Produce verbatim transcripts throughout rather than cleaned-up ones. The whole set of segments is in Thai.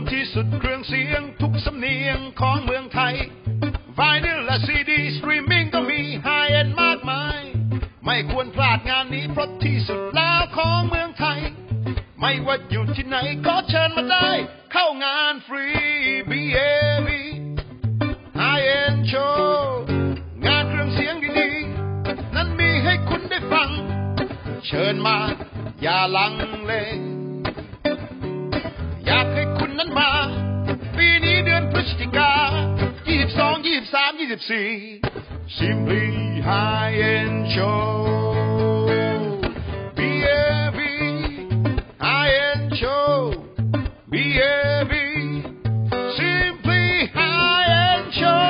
มที่สุดเครื่องเสียงทุกสำเนียงของเมืองไทยไวนิลและซีดีสตรีมมิ่งก็มีไฮเอ็นด์มากมายไม่ควรพลาดงานนี้เพราะที่สุดแล้วของเมืองไทยไม่ว่าอยู่ที่ไหนก็เชิญมาได้เข้างานฟรี บี เอ วี High End Show งานเครื่องเสียงดีๆนั้นมีให้คุณได้ฟังเชิญมาอย่าลังเลอยากให้คุณนั้นมาปีนี้เดือนพฤศจิกายี่สิบสอง ยี่สิบสาม ยี่สิบสี่ Simply High End Show บี เอ วี High End Show บี เอ วี Simply High End Show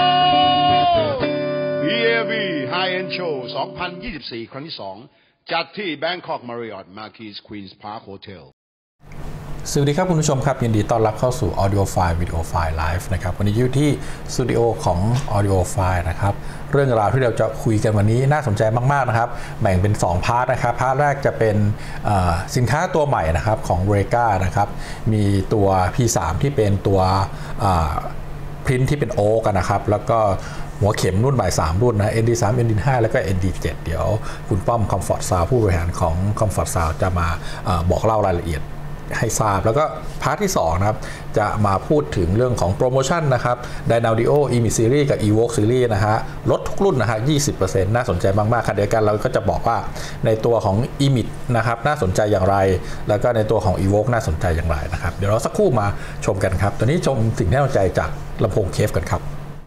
บี เอ วี High End Show สองพันยี่สิบสี่ ครั้งที่สองจัดที่ Bangkok Marriott Marquis Queen's Park Hotel สวัสดีครับคุณผู้ชมครับยินดีต้อนรับเข้าสู่ Audio File Video File Live นะครับวันนี้อยู่ที่สตูดิโอของ Audio File นะครับเรื่องราวที่เราจะคุยกันวันนี้น่าสนใจมากๆนะครับแบ่งเป็นสองพาร์ทนะครับพาร์ทแรกจะเป็นสินค้าตัวใหม่นะครับของ Rega นะครับมีตัว พี สาม ที่เป็นตัวพรินท์ที่เป็นโอ๊กนะครับแล้วก็หัวเข็มรุ่นใหม่สามรุ่นนะ เอ็น ดี สาม เอ็น ดี ห้า แล้วก็ เอ็น ดี เจ็ด เดี๋ยวคุณป้อม Comfort Sound ผู้บริหารของ Comfort Sound จะมาบอกเล่ารายละเอียดให้ทราบแล้วก็พาร์ทที่สองนะครับจะมาพูดถึงเรื่องของโปรโมชั่นนะครับ Dynaudio Emit Series กับ Evoke Series นะฮะลดทุกรุ่นนะฮะ ยี่สิบเปอร์เซ็นต์ น่าสนใจมากๆค่ะเดี๋ยวกันเราก็จะบอกว่าในตัวของ Emit นะครับน่าสนใจอย่างไรแล้วก็ในตัวของ Evoke น่าสนใจอย่างไรนะครับเดี๋ยวเราสักครู่มาชมกันครับตอนนี้ชมสิ่งที่น่าสนใจจากลำโพงเคฟกันครับ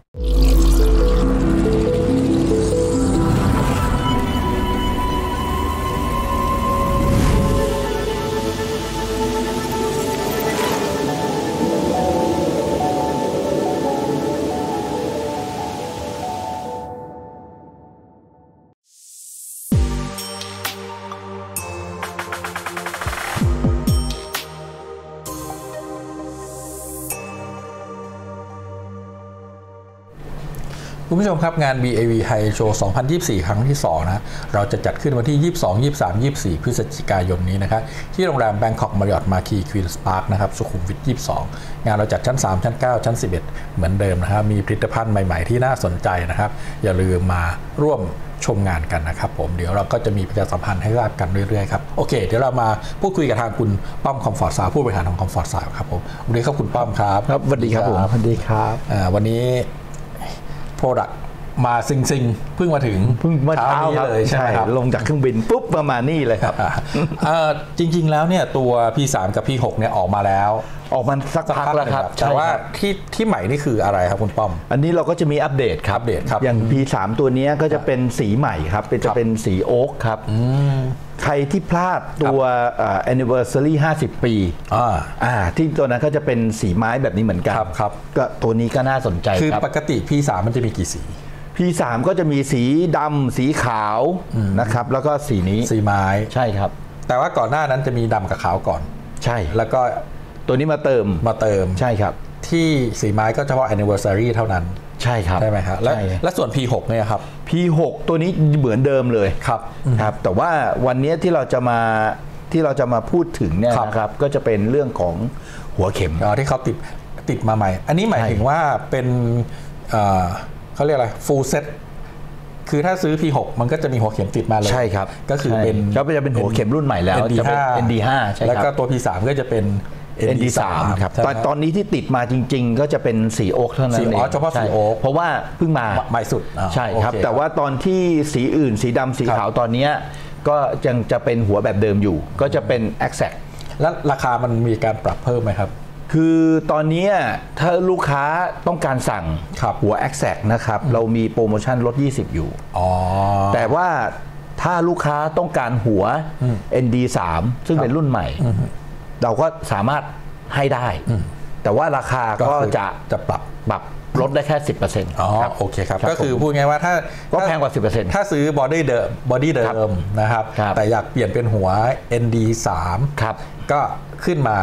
คุณผู้ชมครับงาน บี เอ วี High Show สองพันยี่สิบสี่ ครั้งที่สองนะเราจะจัดขึ้นวันที่ยี่สิบสอง ยี่สิบสาม ยี่สิบสี่ พฤศจิกายนนี้นะครับที่โรงแรม Bangkok Marriott Marquis Queen's Park นะครับสุขุมวิท ยี่สิบสอง งานเราจัดชั้น สาม ชั้น เก้า ชั้น สิบเอ็ด เหมือนเดิมนะครับมีผลิตภัณฑ์ใหม่ๆที่น่าสนใจนะครับอย่าลืมมาร่วมชมงานกันนะครับผมเดี๋ยวเราก็จะมีประชาสัมพันธ์ให้ทราบกันเรื่อยๆครับโอเคเดี๋ยวเรามาพูดคุยกับทางคุณป้อม Comfort Sound ผู้บริหารของ Comfort Sound ครับผมวันนี้ครับคุณป้อมครับครับสวัสดีครับผมสวัสดีครับวันนี้ Productมาซิงซิงเพิ่งมาถึงเพิ่งมาเช้าเลยใช่ครับลงจากเครื่องบินปุ๊บประมาณนี้เลยครับจริงๆแล้วเนี่ยตัว พี สาม กับ พี หก เนี่ยออกมาแล้วออกมาสักพักแล้วครับแต่ว่าที่ที่ใหม่นี่คืออะไรครับคุณป้อมอันนี้เราก็จะมีอัปเดตครับอย่าง พี สาม ตัวนี้ก็จะเป็นสีใหม่ครับจะเป็นสีโอ๊กครับใครที่พลาดตัว anniversary ห้าสิบ ปีอ่าที่ตัวนั้นก็จะเป็นสีไม้แบบนี้เหมือนกันครับก็ตัวนี้ก็น่าสนใจคือปกติ พี สาม มันจะมีกี่สีพี สาม ก็จะมีสีดำสีขาวนะครับแล้วก็สีนี้สีไม้ใช่ครับแต่ว่าก่อนหน้านั้นจะมีดำกับขาวก่อนใช่แล้วก็ตัวนี้มาเติมมาเติมใช่ครับที่สีไม้ก็เฉพาะ anniversary เท่านั้นใช่ครับใช่ไหมครับและและส่วน พี หก เนี่ยครับพี หก ตัวนี้เหมือนเดิมเลยครับครับแต่ว่าวันนี้ที่เราจะมาที่เราจะมาพูดถึงเนี่ยนะครับก็จะเป็นเรื่องของหัวเข็มที่เขาติดติดมาใหม่อันนี้หมายถึงว่าเป็นเขาเรียกอะไร full set คือถ้าซื้อ พี หก มันก็จะมีหัวเข็มติดมาเลยใช่ครับก็คือเป็นก็จะเป็นหัวเข็มรุ่นใหม่แล้วจะเป็น เอ็น ดี ห้า ใช่ครับแล้วก็ตัว พี สาม ก็จะเป็นเอ็น ดี สาม ครับตอนตอนนี้ที่ติดมาจริงๆก็จะเป็นสีโอ๊กเท่านั้นเองเฉพาะสีโอ๊กเพราะว่าเพิ่งมาใหม่สุดใช่ครับแต่ว่าตอนที่สีอื่นสีดำสีขาวตอนนี้ก็ยังจะเป็นหัวแบบเดิมอยู่ก็จะเป็น exact แล้วราคามันมีการปรับเพิ่มไหมครับคือตอนนี้ถ้าลูกค้าต้องการสั่งหัว exact นะครับเรามีโปรโมชั่นลดยี่สิบอยู่แต่ว่าถ้าลูกค้าต้องการหัว เอ็น ดี สาม ซึ่งเป็นรุ่นใหม่เราก็สามารถให้ได้แต่ว่าราคาก็จะจะปรับปรับลดได้แค่ สิบเปอร์เซ็นต์อ๋อโอเคครับก็คือพูดง่ายว่าถ้าก็แพงกว่า สิบเปอร์เซ็นต์ถ้าซื้อบอดี้เดิมบอดี้เดิมนะครับแต่อยากเปลี่ยนเป็นหัว เอ็น ดี สามครับก็ขึ้นมา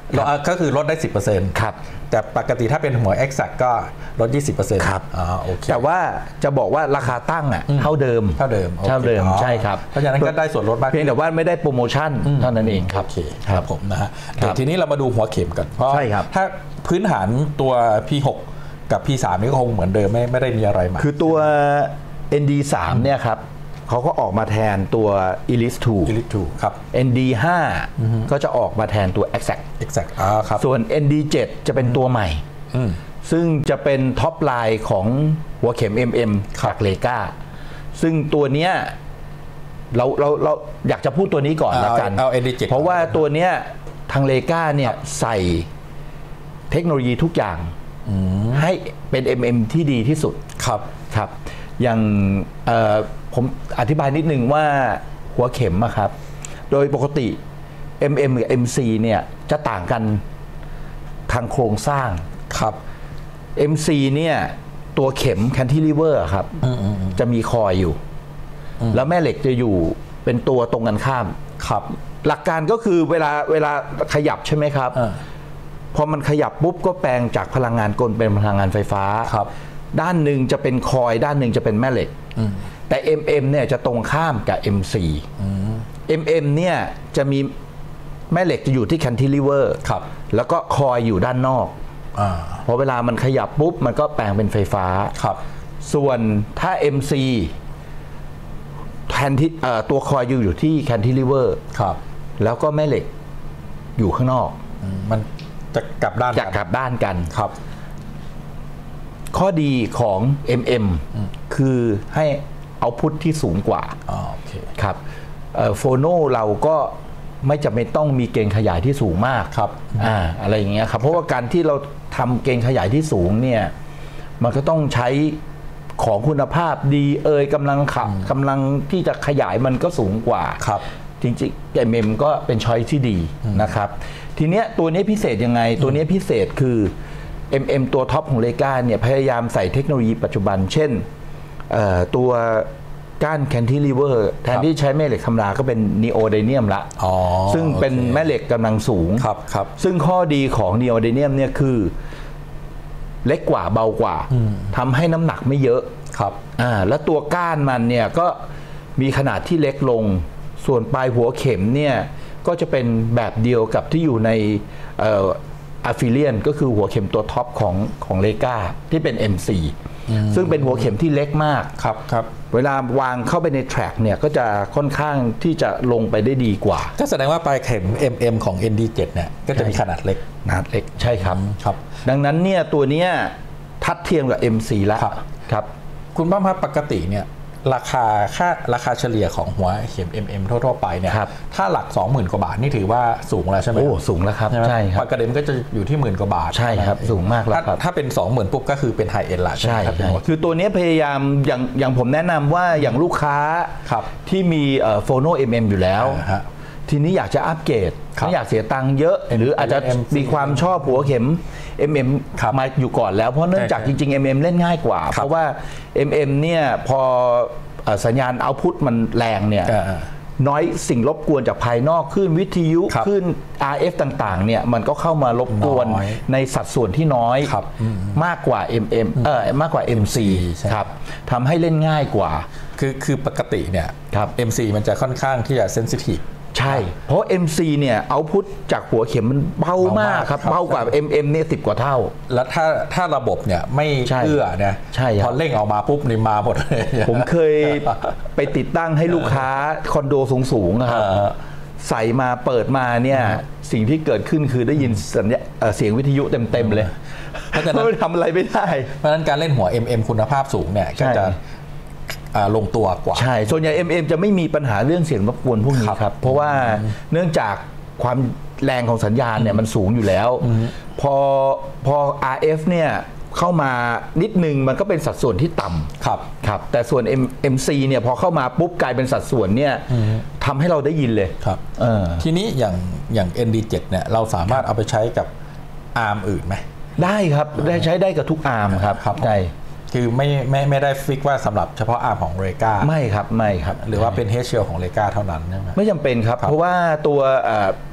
ก็คือลดได้ สิบเปอร์เซ็นต์ครับแต่ปกติถ้าเป็นหัว Exact ก็ลด ยี่สิบเปอร์เซ็นต์ครับอ๋อโอเคแต่ว่าจะบอกว่าราคาตั้งอ่ะเท่าเดิมเท่าเดิมเท่าเดิมใช่ครับเพราะฉะนั้นก็ได้ส่วนลดมากเพียงแต่ว่าไม่ได้โปรโมชั่นเท่านั้นเองครับโอเคครับผมนะฮะทีนี้เรามาดูหัวเข็มกันเพราะถ้าพื้นฐานตัว พี หก กับ พี สาม นี่ก็คงเหมือนเดิมไม่ไม่ได้มีอะไรมาคือตัว เอ็น ดี สาม เนี่ยครับเขาก็ออกมาแทนตัว Elite ทู Elite ทูครับเอ็น ดี ห้า ก็จะออกมาแทนตัว Exact Exact อ่าครับส่วน เอ็น ดี เจ็ด จะเป็นตัวใหม่ซึ่งจะเป็นท็อปไลน์ของหัวเข็ม เอ็ม เอ็ม จากเลกาซึ่งตัวเนี้ยเราเราเราอยากจะพูดตัวนี้ก่อนละกันเพราะว่าตัวเนี้ยทางเลกาเนี่ยใส่เทคโนโลยีทุกอย่างให้เป็น เอ็ม เอ็ม ที่ดีที่สุดครับครับอย่างผมอธิบายนิดนึงว่าหัวเข็มอะครับโดยปกติ เอ็ม เอ็ม กับ เอ็ม ซี เนี่ยจะต่างกันทางโครงสร้างครับเอ็ม ซี เนี่ยตัวเข็ม cantilever ครับจะมีคอยอยู่แล้วแม่เหล็กจะอยู่เป็นตัวตรงกันข้ามครับหลักการก็คือเวลาเวลาขยับใช่ไหมครับพอมันขยับปุ๊บก็แปลงจากพลังงานกลเป็นพลังงานไฟฟ้าครับด้านหนึ่งจะเป็นคอยด้านหนึ่งจะเป็นแม่เหล็กแต่ เอ็ม เอ็ม เนี่ยจะตรงข้ามกับ เอ็ม ซี เอ็ม เอ็ม เนี่ยจะมีแม่เหล็กจะอยู่ที่ cantilever ครับแล้วก็คอยอยู่ด้านนอกพอเวลามันขยับปุ๊บมันก็แปลงเป็นไฟฟ้าครับส่วนถ้า เอ็ม ซี แทนที่ตัวคอยอยู่อยู่ที่ cantilever ครับแล้วก็แม่เหล็กอยู่ข้างนอกมันจะกลับด้านจะกลับด้านกันครับข้อดีของ เอ็ม เอ็ม คือให้เอาพุทที่สูงกว่าอ๋อโอเคครับโฟโนเราก็ไม่จำเป็นต้องมีเกณฑ์ขยายที่สูงมากครับอ่าอะไรอย่างเงี้ยครับเพราะว่าการที่เราทำเกณฑ์ขยายที่สูงเนี่ยมันก็ต้องใช้ของคุณภาพดีเอ่ยกำลังขับกำลังที่จะขยายมันก็สูงกว่าครับจริงๆ เอ็ม เอ็ม ก็เป็นช้อยที่ดีนะครับทีเนี้ยตัวนี้พิเศษยังไงตัวนี้พิเศษคือ เอ็ม เอ็ม ตัวท็อปของเลกาเนี่ยพยายามใส่เทคโนโลยีปัจจุบันเช่นตัวก้านแคนทิลีเวอร์แทนที่ใช้แม่เหล็กธรรมดาก็เป็นนีโอไดเนียมละซึ่งเป็นแม่เหล็กกำลังสูงครับครับซึ่งข้อดีของนีโอไดเนียมเนี่ยคือเล็กกว่าเบากว่าทำให้น้ำหนักไม่เยอะครับอ่าแล้วตัวก้านมันเนี่ยก็มีขนาดที่เล็กลงส่วนปลายหัวเข็มเนี่ยก็จะเป็นแบบเดียวกับที่อยู่ในอะฟิเลียนก็คือหัวเข็มตัวท็อปของของเลกาที่เป็น เอ็ม ซี ซึ่งเป็นหัวเข็มที่เล็กมากครับครับเวลาวางเข้าไปในแทร็กเนี่ยก็จะค่อนข้างที่จะลงไปได้ดีกว่าก็แสดงว่าปลายเข็ม เอ็ม เอ็ม ของ เอ็น ดี เจ็ด เนี่ยก็จะมีขนาดเล็กขนาดเล็กใช่ครับครับดังนั้นเนี่ยตัวนี้ทัดเทียมกับ เอ็ม ซี แล้วครับคุณป้อมครับปกติเนี่ยราคาค่าราคาเฉลี่ยของหัวเข็ม เอ็ม เอ็ม ทั่วๆไปเนี่ยถ้าหลัก สองหมื่น กว่าบาทนี่ถือว่าสูงแล้วใช่ไหมโอ้สูงแล้วครับใช่ครับปกติมันก็จะอยู่ที่หมื่นกว่าบาทใช่ครับสูงมากแล้วครับถ้าเป็น สองหมื่น ปุ๊บก็คือเป็นไฮเอ็นด์ละใช่ครับคือตัวนี้พยายามอย่างอย่างผมแนะนำว่าอย่างลูกค้าที่มีโฟโน เอ็ม เอ็ม อยู่แล้วทีนี้อยากจะอัปเกรดไม่อยากเสียตังค์เยอะหรืออาจจะมีความชอบหัวเข็ม เอ็ม เอ็ม มาอยู่ก่อนแล้วเพราะเนื่องจากจริงๆ เอ็ม เอ็ม เล่นง่ายกว่าเพราะว่า เอ็ม เอ็ม เนี่ยพอสัญญาณเอาพุทมันแรงเนี่ยน้อยสิ่งรบกวนจากภายนอกขึ้นวิทยุขึ้น อาร์ เอฟ ต่างๆเนี่ยมันก็เข้ามารบกวนในสัดส่วนที่น้อยมากกว่า เอ็ม เอ็ม เออมากกว่า เอ็ม ซี ครับทำให้เล่นง่ายกว่าคือคือปกติเนี่ย เอ็ม ซี มันจะค่อนข้างที่จะเซนซิทีฟใช่เพราะ เอ็ม ซี เนี่ยเอาพุทจากหัวเข็มมันเบามากครับเบากว่า เอ็ม เอ็ม เนี่ยสิบกว่าเท่าแล้วถ้าถ้าระบบเนี่ยไม่เอื้อเนี่ยพอเร่งออกมาปุ๊บนี่มาหมดเลยผมเคยไปติดตั้งให้ลูกค้าคอนโดสูงๆนะครับใส่มาเปิดมาเนี่ยสิ่งที่เกิดขึ้นคือได้ยินสัญญาเสียงวิทยุเต็มๆเลยเพราะฉะนั้นทำอะไรไม่ได้เพราะฉะนั้นการเล่นหัว เอ็ม เอ็ม คุณภาพสูงเนี่ยก็จะลงตัวกว่าใช่ส่วนใหญ่ เอ็ม เอ็ม จะไม่มีปัญหาเรื่องเสียงรบกวนพวกนี้ครับเพราะว่าเนื่องจากความแรงของสัญญาณเนี่ยมันสูงอยู่แล้วพอพอ อาร์ เอฟ เนี่ยเข้ามานิดนึงมันก็เป็นสัดส่วนที่ต่ำครับครับแต่ส่วน เอ็ม ซี เนี่ยพอเข้ามาปุ๊บกลายเป็นสัดส่วนเนี่ยทำให้เราได้ยินเลยครับทีนี้อย่างอย่าง เอ็น ดี เจ็ด เนี่ยเราสามารถเอาไปใช้กับอาร์มอื่นไหมได้ครับได้ใช้ได้กับทุกอาร์มครับใช่คือไม่ไม่ไม่ได้ฟิกว่าสำหรับเฉพาะอาร์มของเรกาไม่ครับไม่ครับหรือว่าเป็นเฮดเชลของเรกาเท่านั้นใช่ไหมไม่จำเป็นครับเพราะว่าตัว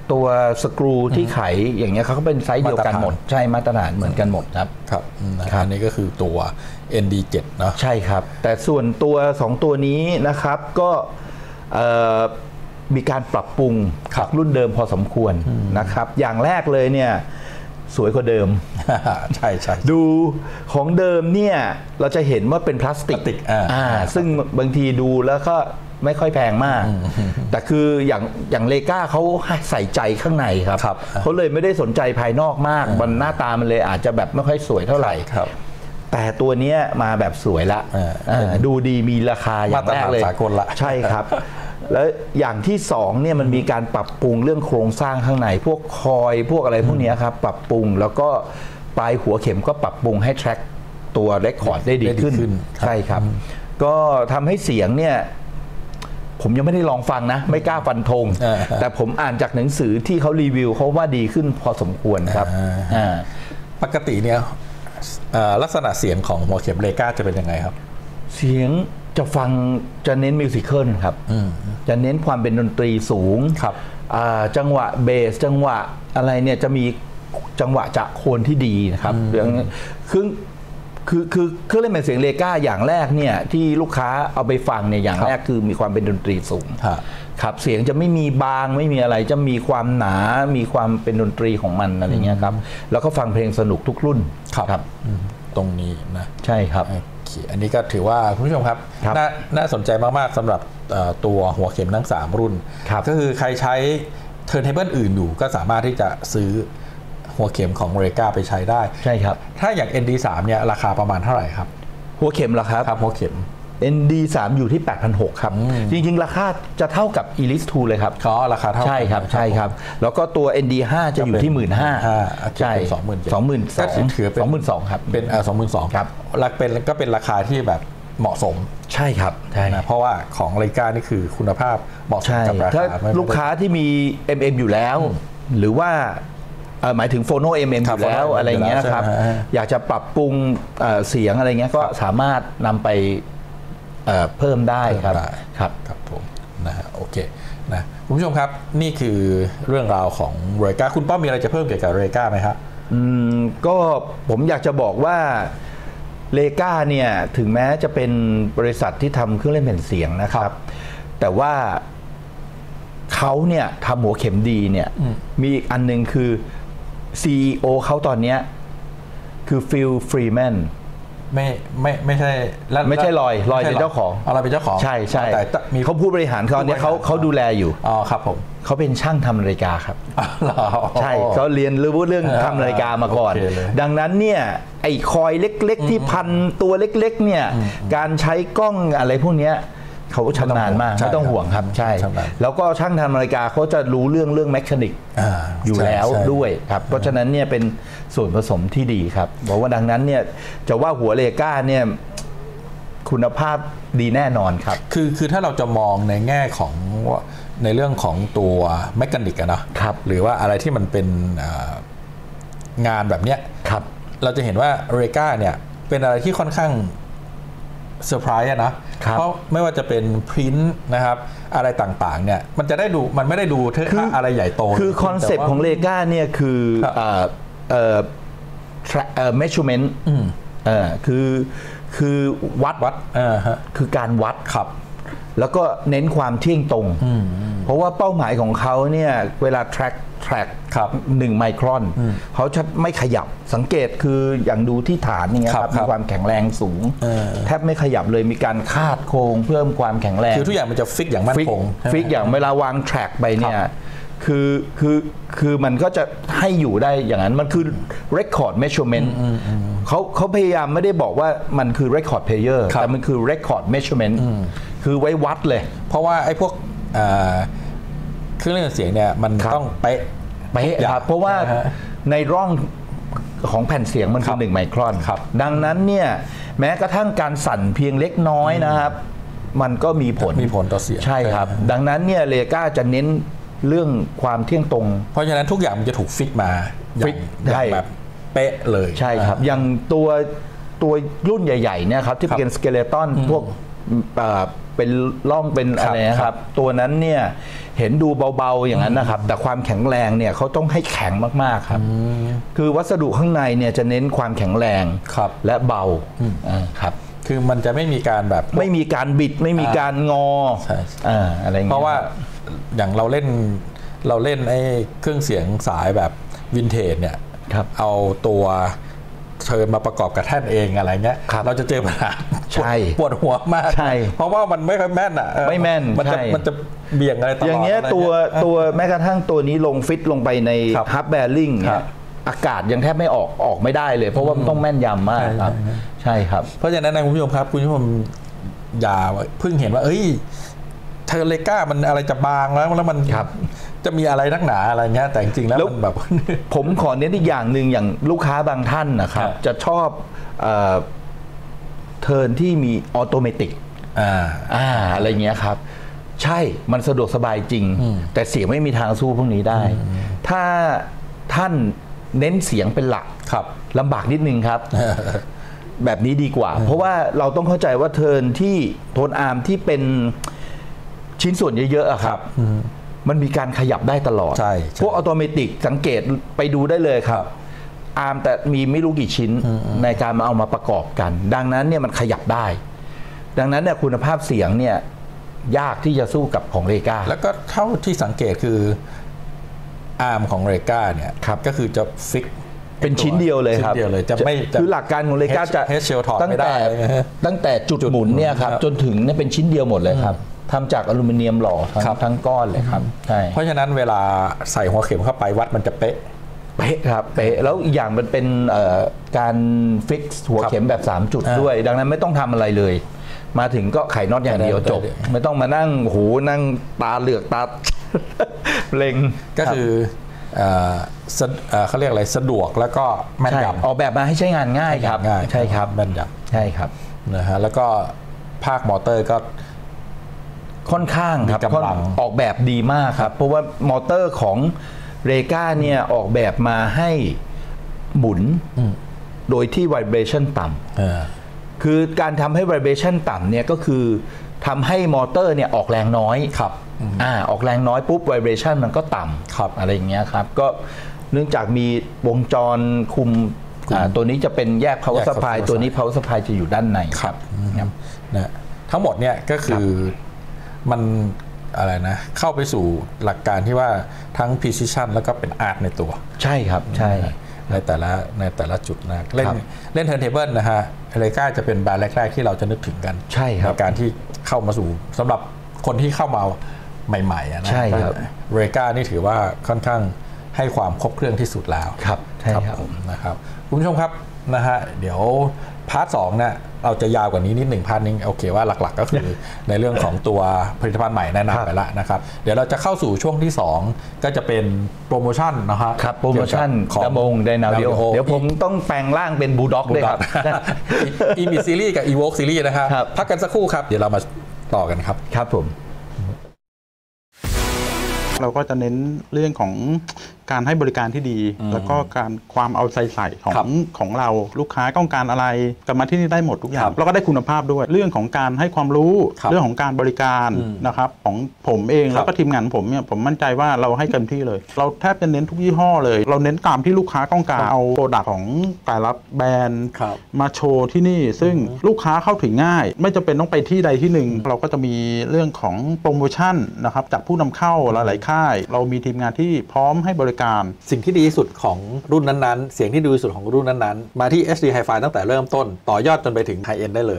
ตัวสกรูที่ไขอย่างเงี้ยเขาก็เป็นไซส์เดียวกันหมดใช่มาตรฐานเหมือนกันหมดครับครับอันนี้ก็คือตัว เอ็น ดี เซเว่น เนาะใช่ครับแต่ส่วนตัวสองตัวนี้นะครับก็มีการปรับปรุงจากรุ่นเดิมพอสมควรนะครับอย่างแรกเลยเนี่ยสวยกว่าเดิมใช่ใช่ดูของเดิมเนี่ยเราจะเห็นว่าเป็นพลาสติกอ่าซึ่งบางทีดูแล้วก็ไม่ค่อยแพงมากแต่คืออย่างอย่างเลก้าเขาใส่ใจข้างในครับเขาเลยไม่ได้สนใจภายนอกมากมันหน้าตามันเลยอาจจะแบบไม่ค่อยสวยเท่าไหร่แต่ตัวนี้มาแบบสวยละดูดีมีราคาอย่างแรกเลยใช่ครับแล้วอย่างที่สองเนี่ยมันมีการปรับปรุงเรื่องโครงสร้างข้างในพวกคอยพวกอะไรพวกนี้ครับปรับปรุงแล้วก็ปลายหัวเข็มก็ปรับปรุงให้แทร็กตัวเรคคอร์ดได้ดีขึ้นใช่ครับก็ทำให้เสียงเนี่ยผมยังไม่ได้ลองฟังนะไม่กล้าฟันธงแต่ผมอ่านจากหนังสือที่เขารีวิวเขาว่าดีขึ้นพอสมควรครับปกติเนี่ยลักษณะเสียงของหัวเข็มเลก้าจะเป็นยังไงครับเสียงจะฟังจะเน้นมิวสิคลครับจะเน้นความเป็นดนตรีสูงจังหวะเบสจังหวะอะไรเนี่ยจะมีจังหวะจะโคนที่ดีนะครับเรื่องคือคือคือเครื่องเล่นเป็นเสียงเลก้าอย่างแรกเนี่ยที่ลูกค้าเอาไปฟังเนี่ยอย่างแรกคือมีความเป็นดนตรีสูงครับเสียงจะไม่มีบางไม่มีอะไรจะมีความหนามีความเป็นดนตรีของมันอะไรเงี้ยครับแล้วก็ฟังเพลงสนุกทุกรุ่นครับตรงนี้นะใช่ครับอันนี้ก็ถือว่าคุณผู้ชมครับนน่าสนใจมากๆสำหรับตัวหัวเข็มทั้งสามรุ่นก็คือใครใช้เทิร์นเทเบิลอื่นอยู่ก็สามารถที่จะซื้อหัวเข็มของเรกาไปใช้ได้ใช่ครับถ้าอย่าง เอ็น ดี สาม เนี่ยราคาประมาณเท่าไหร่ครับหัวเข็มราคาครับหัวเข็มเอ็น ดี สาม อยู่ที่ แปดพันหกร้อย ครับจริงๆราคาจะเท่ากับ อี ลิส ทู เลยครับอ๋อราคาเท่าใช่ครับใช่ครับแล้วก็ตัว เอ็น ดี ห้า จะอยู่ที่ หนึ่งหมื่นห้าพัน ใช่สองหมื่นสองหมื่นสองก็ถือเป็นสองหมื่นสองครับเป็นเอ่อ สองหมื่นสองพัน ครับหลักเป็นก็เป็นราคาที่แบบเหมาะสมใช่ครับใช่นะเพราะว่าของเรกานี่คือคุณภาพเหมาะสมกับราคาถ้าลูกค้าที่มี เอ็ม เอ็ม อยู่แล้วหรือว่าหมายถึงโฟโน เอ็ม เอ็ม อยู่แล้วอะไรเงี้ยครับอยากจะปรับปรุงเสียงอะไรเงี้ยก็สามารถนำไปเพิ่มได้ครับครับครับผมนะโอเคนะคุณผู้ชมครับนี่คือเรื่องราวของเรกาคุณป้อมมีอะไรจะเพิ่มเกี่ยวกับเรกาไหมครับอืมก็ผมอยากจะบอกว่าเรกาเนี่ยถึงแม้จะเป็นบริษัทที่ทำเครื่องเล่นแผ่นเสียงนะครับแต่ว่าเขาเนี่ยทำหัวเข็มดีเนี่ยมีอีกอันนึงคือ ซี อี โอ เขาตอนนี้คือฟิล ฟรีแมนไม่ไม่ไม่ใช่ไม่ใช่ลอยลอยเป็นเจ้าของอะไรเป็นเจ้าของใช่ใช่เขาผู้บริหารเขาเนี่ยเขาเขาดูแลอยู่อ๋อครับผมเขาเป็นช่างทำนาฬิกาครับใช่เขาเรียนรู้เรื่องทำนาฬิกามาก่อนดังนั้นเนี่ยไอ้คอยเล็กๆที่พันตัวเล็กๆเนี่ยการใช้กล้องอะไรพวกนี้เขาชำนาญมากไม่ต้องห่วงครับใช่แล้วก็ช่างทำนาฬิกาเขาจะรู้เรื่องเรื่องแมชชีนิกอยู่แล้วด้วยครับเพราะฉะนั้นเนี่ยเป็นส่วนผสมที่ดีครับบอกว่าดังนั้นเนี่ยจะว่าหัวเรกาเนี่ยคุณภาพดีแน่นอนครับคือคือถ้าเราจะมองในแง่ของในเรื่องของตัวแมคานิกอะนะครับหรือว่าอะไรที่มันเป็นงานแบบเนี้ยครับเราจะเห็นว่าเรกาเนี่ยเป็นอะไรที่ค่อนข้างเซอร์ไพรส์นะเพราะไม่ว่าจะเป็นพิมพ์นะครับอะไรต่างๆเนี่ยมันจะได้ดูมันไม่ได้ดูเท่าอะไรใหญ่โตคือคอนเซ็ปต์ของเรกาเนี่ยคือเอ่อเอ่อเอ่อ measurement เอ่อคือคือวัดวัดคือการวัดครับแล้วก็เน้นความเที่ยงตรงเพราะว่าเป้าหมายของเขาเนี่ยเวลา track track หนึ่งไมครอนเขาจะไม่ขยับสังเกตคืออย่างดูที่ฐานอย่างเงี้ยครับมีความแข็งแรงสูงแทบไม่ขยับเลยมีการคาดโครงเพิ่มความแข็งแรงคือทุกอย่างมันจะฟิกอย่างมั่นคงฟิกอย่างเวลาวาง track ไปเนี่ยคือคือคือมันก็จะให้อยู่ได้อย่างนั้นมันคือ record measurement เขาเขาพยายามไม่ได้บอกว่ามันคือ record player แต่มันคือ record measurement คือไว้วัดเลยเพราะว่าไอ้พวกเครื่องเล่นเสียงเนี่ยมันต้องเป๊ะเป๊ะครับเพราะว่าในร่องของแผ่นเสียงมันคือหนึ่งไมครอนดังนั้นเนี่ยแม้กระทั่งการสั่นเพียงเล็กน้อยนะครับมันก็มีผลมีผลต่อเสียงใช่ครับดังนั้นเนี่ยเรกาจะเน้นเรื่องความเที่ยงตรงเพราะฉะนั้นทุกอย่างมันจะถูกฟิกมาฟิกได้แบบเป๊ะเลยใช่ครับอย่างตัวตัวรุ่นใหญ่ๆเนี่ยครับที่เป็นสเกเลตันพวกเป็นร่องเป็นอะไรนะครับตัวนั้นเนี่ยเห็นดูเบาๆอย่างนั้นนะครับแต่ความแข็งแรงเนี่ยเขาต้องให้แข็งมากๆครับคือวัสดุข้างในเนี่ยจะเน้นความแข็งแรงและเบาครับคือมันจะไม่มีการแบบไม่มีการบิดไม่มีการงออ่าอะไรเงี้ยเพราะว่าอย่างเราเล่นเราเล่นไอ้เครื่องเสียงสายแบบวินเทจเนี่ยเอาตัวเชิญมาประกอบกับแท่นเองอะไรเงี้ยเราจะเจอปัญหาปวดหัวมากเพราะว่ามันไม่ค่อยแม่นอ่ะไม่แม่นมันจะมันจะเบี่ยงอะไรตลอดอย่างเงี้ยตัวตัวแม้กระทั่งตัวนี้ลงฟิตลงไปในฮับแบริ่งเนี่ยอากาศยังแทบไม่ออกออกไม่ได้เลยเพราะว่ามันต้องแม่นยำมากครับใช่ครับเพราะฉะนั้นนะคุณผู้ชมครับคุณผู้ชมอย่าเพิ่งเห็นว่าเอ้ยเทอร์เลก้ามันอะไรจะบางแล้วแล้วมันจะมีอะไรนักหนาอะไรเงี้ยแต่จริงๆแล้วมันแบบผมขอเน้นอีกอย่างหนึ่งอย่างลูกค้าบางท่านนะครับจะชอบเทิร์นที่มีออโตเมติกอ่าอ่าอะไรเงี้ยครับใช่มันสะดวกสบายจริงแต่เสียงไม่มีทางสู้พวกนี้ได้ถ้าท่านเน้นเสียงเป็นหลักลำบากนิดนึงครับแบบนี้ดีกว่าเพราะว่าเราต้องเข้าใจว่าเทิร์นที่โทนอาร์มที่เป็นชิ้นส่วนเยอะๆครับมันมีการขยับได้ตลอดพวกออโตเมติกสังเกตไปดูได้เลยครับอาร์มแต่มีไม่รู้กี่ชิ้นในการมาเอามาประกอบกันดังนั้นเนี่ยมันขยับได้ดังนั้นเนี่ยคุณภาพเสียงเนี่ยยากที่จะสู้กับของเรกาแล้วก็เท่าที่สังเกตคืออาร์มของเรกาเนี่ยก็คือจะฟิกเป็นชิ้นเดียวเลยครับจะไม่คือหลักการของเรกาจะตั้งแต่ตั้งแต่จุดหมุนเนี่ยครับจนถึงเนี่ยเป็นชิ้นเดียวหมดเลยครับทำจากอลูมิเนียมหล่อทั้งก้อนเลยครับใช่เพราะฉะนั้นเวลาใส่หัวเข็มเข้าไปวัดมันจะเป๊ะเป๊ะครับเป๊ะแล้วอีกอย่างมันเป็นการฟิกซ์หัวเข็มแบบสามจุดด้วยดังนั้นไม่ต้องทำอะไรเลยมาถึงก็ไขน็อตอย่างเดียวจบไม่ต้องมานั่งโหนั่งตาเหลือกตาเล็งก็คือเขาเรียกอะไรสะดวกแล้วก็แม่นยำออกแบบมาให้ใช้งานง่ายครับใช่ครับแม่นยำใช่ครับนะฮะแล้วก็ภาคมอเตอร์ก็ค่อนข้างครับออกแบบดีมากครับเพราะว่ามอเตอร์ของเรกาเนี่ยออกแบบมาให้หมุนโดยที่ไวเบรชั่นต่ำคือการทำให้ไวเบรชั่นต่ำเนี่ยก็คือทำให้มอเตอร์เนี่ยออกแรงน้อยครับอ่าออกแรงน้อยปุ๊บไวเบรชั่นมันก็ต่ำครับอะไรอย่างเงี้ยครับก็เนื่องจากมีวงจรคุมตัวนี้จะเป็นแยก power supply ตัวนี้ power supply จะอยู่ด้านในครับนะทั้งหมดเนี่ยก็คือมันอะไรนะเข้าไปสู่หลักการที่ว่าทั้ง precision แล้วก็เป็น art ในตัวใช่ครับใช่ในแต่ละในแต่ละจุดนะเล่นเล่น turntable นะฮะเรกาจะเป็นแบรนด์แรกๆที่เราจะนึกถึงกันใช่ครับในการที่เข้ามาสู่สำหรับคนที่เข้ามาใหม่ๆนะใช่ครับเรกานี่ถือว่าค่อนข้างให้ความครบเครื่องที่สุดแล้วครับใช่ครับนะครับคุณผู้ชมครับนะฮะเดี๋ยวพาร์ทสองเนี่ยเราจะยาวกว่านี้นิดหนึ่งพาร์ทนึงโอเคว่าหลักๆก็คือในเรื่องของตัวผลิตภัณฑ์ใหม่แนะนำไปแล้วนะครับเดี๋ยวเราจะเข้าสู่ช่วงที่สองก็จะเป็นโปรโมชั่นนะฮะครับโปรโมชั่นของดมงไดนาวิโอเดี๋ยวผมต้องแปลงร่างเป็นบูลด็อกด้วยครับอีมิซีรีส์กับอีโวกซีรีส์นะครับพักกันสักครู่ครับเดี๋ยวเรามาต่อกันครับครับผมเราก็จะเน้นเรื่องของการให้บริการที่ดีแล้วก็การความเอาใจใส่ของของเราลูกค้าต้องการอะไรกลับมาที่นี่ได้หมดทุกอย่างแล้วก็ได้คุณภาพด้วยเรื่องของการให้ความรู้เรื่องของการบริการนะครับของผมเองแล้วก็ทีมงานผมเนี่ยผมมั่นใจว่าเราให้เต็มที่เลยเราแทบจะเน้นทุกยี่ห้อเลยเราเน้นตามที่ลูกค้าต้องการเอาโปรดักต์ของแต่ละแบรนด์มาโชว์ที่นี่ซึ่งลูกค้าเข้าถึงง่ายไม่จำเป็นต้องไปที่ใดที่หนึ่งเราก็จะมีเรื่องของโปรโมชั่นนะครับจากผู้นำเข้าหลายๆค่ายเรามีทีมงานที่พร้อมให้บริการสิ่งที่ดีที่สุดของรุ่นนั้นๆเสียงที่ดีที่สุดของรุ่นนั้นๆมาที่ เอช ดี Hi-Fi ตั้งแต่เริ่มต้นต่อยอดจนไปถึง High End ได้เลย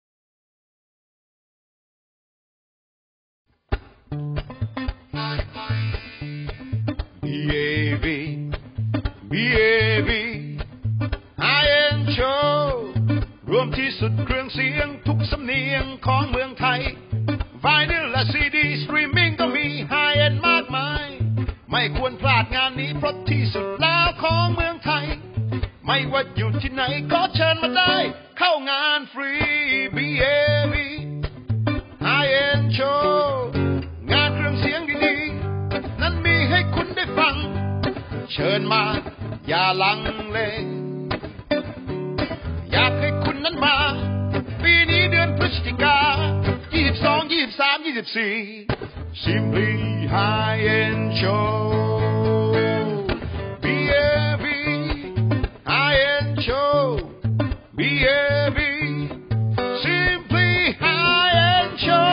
บี เอ วี บี เอ วี High End Show รวมที่สุดเครื่องเสียงทุกสำเนียงของเมืองไทย Vinyl และ ซี ดี Streaming ก็มี High End มากมายไม่ควรพลาดงานนี้เพราะที่สุดแล้วของเมืองไทยไม่ว่าอยู่ที่ไหนก็เชิญมาได้เข้างานฟรี บี เอ วี High End Show งานเครื่องเสียงดีๆนั้นมีให้คุณได้ฟังเชิญมาอย่าลังเลอยากให้คุณนั้นมาปีนี้เดือนพฤศจิกายี่สิบสสองยี่สิบสามยี่สิบสี่ Simply High End Show บี เอ บี High End Show บี เอ บี Simply High End Show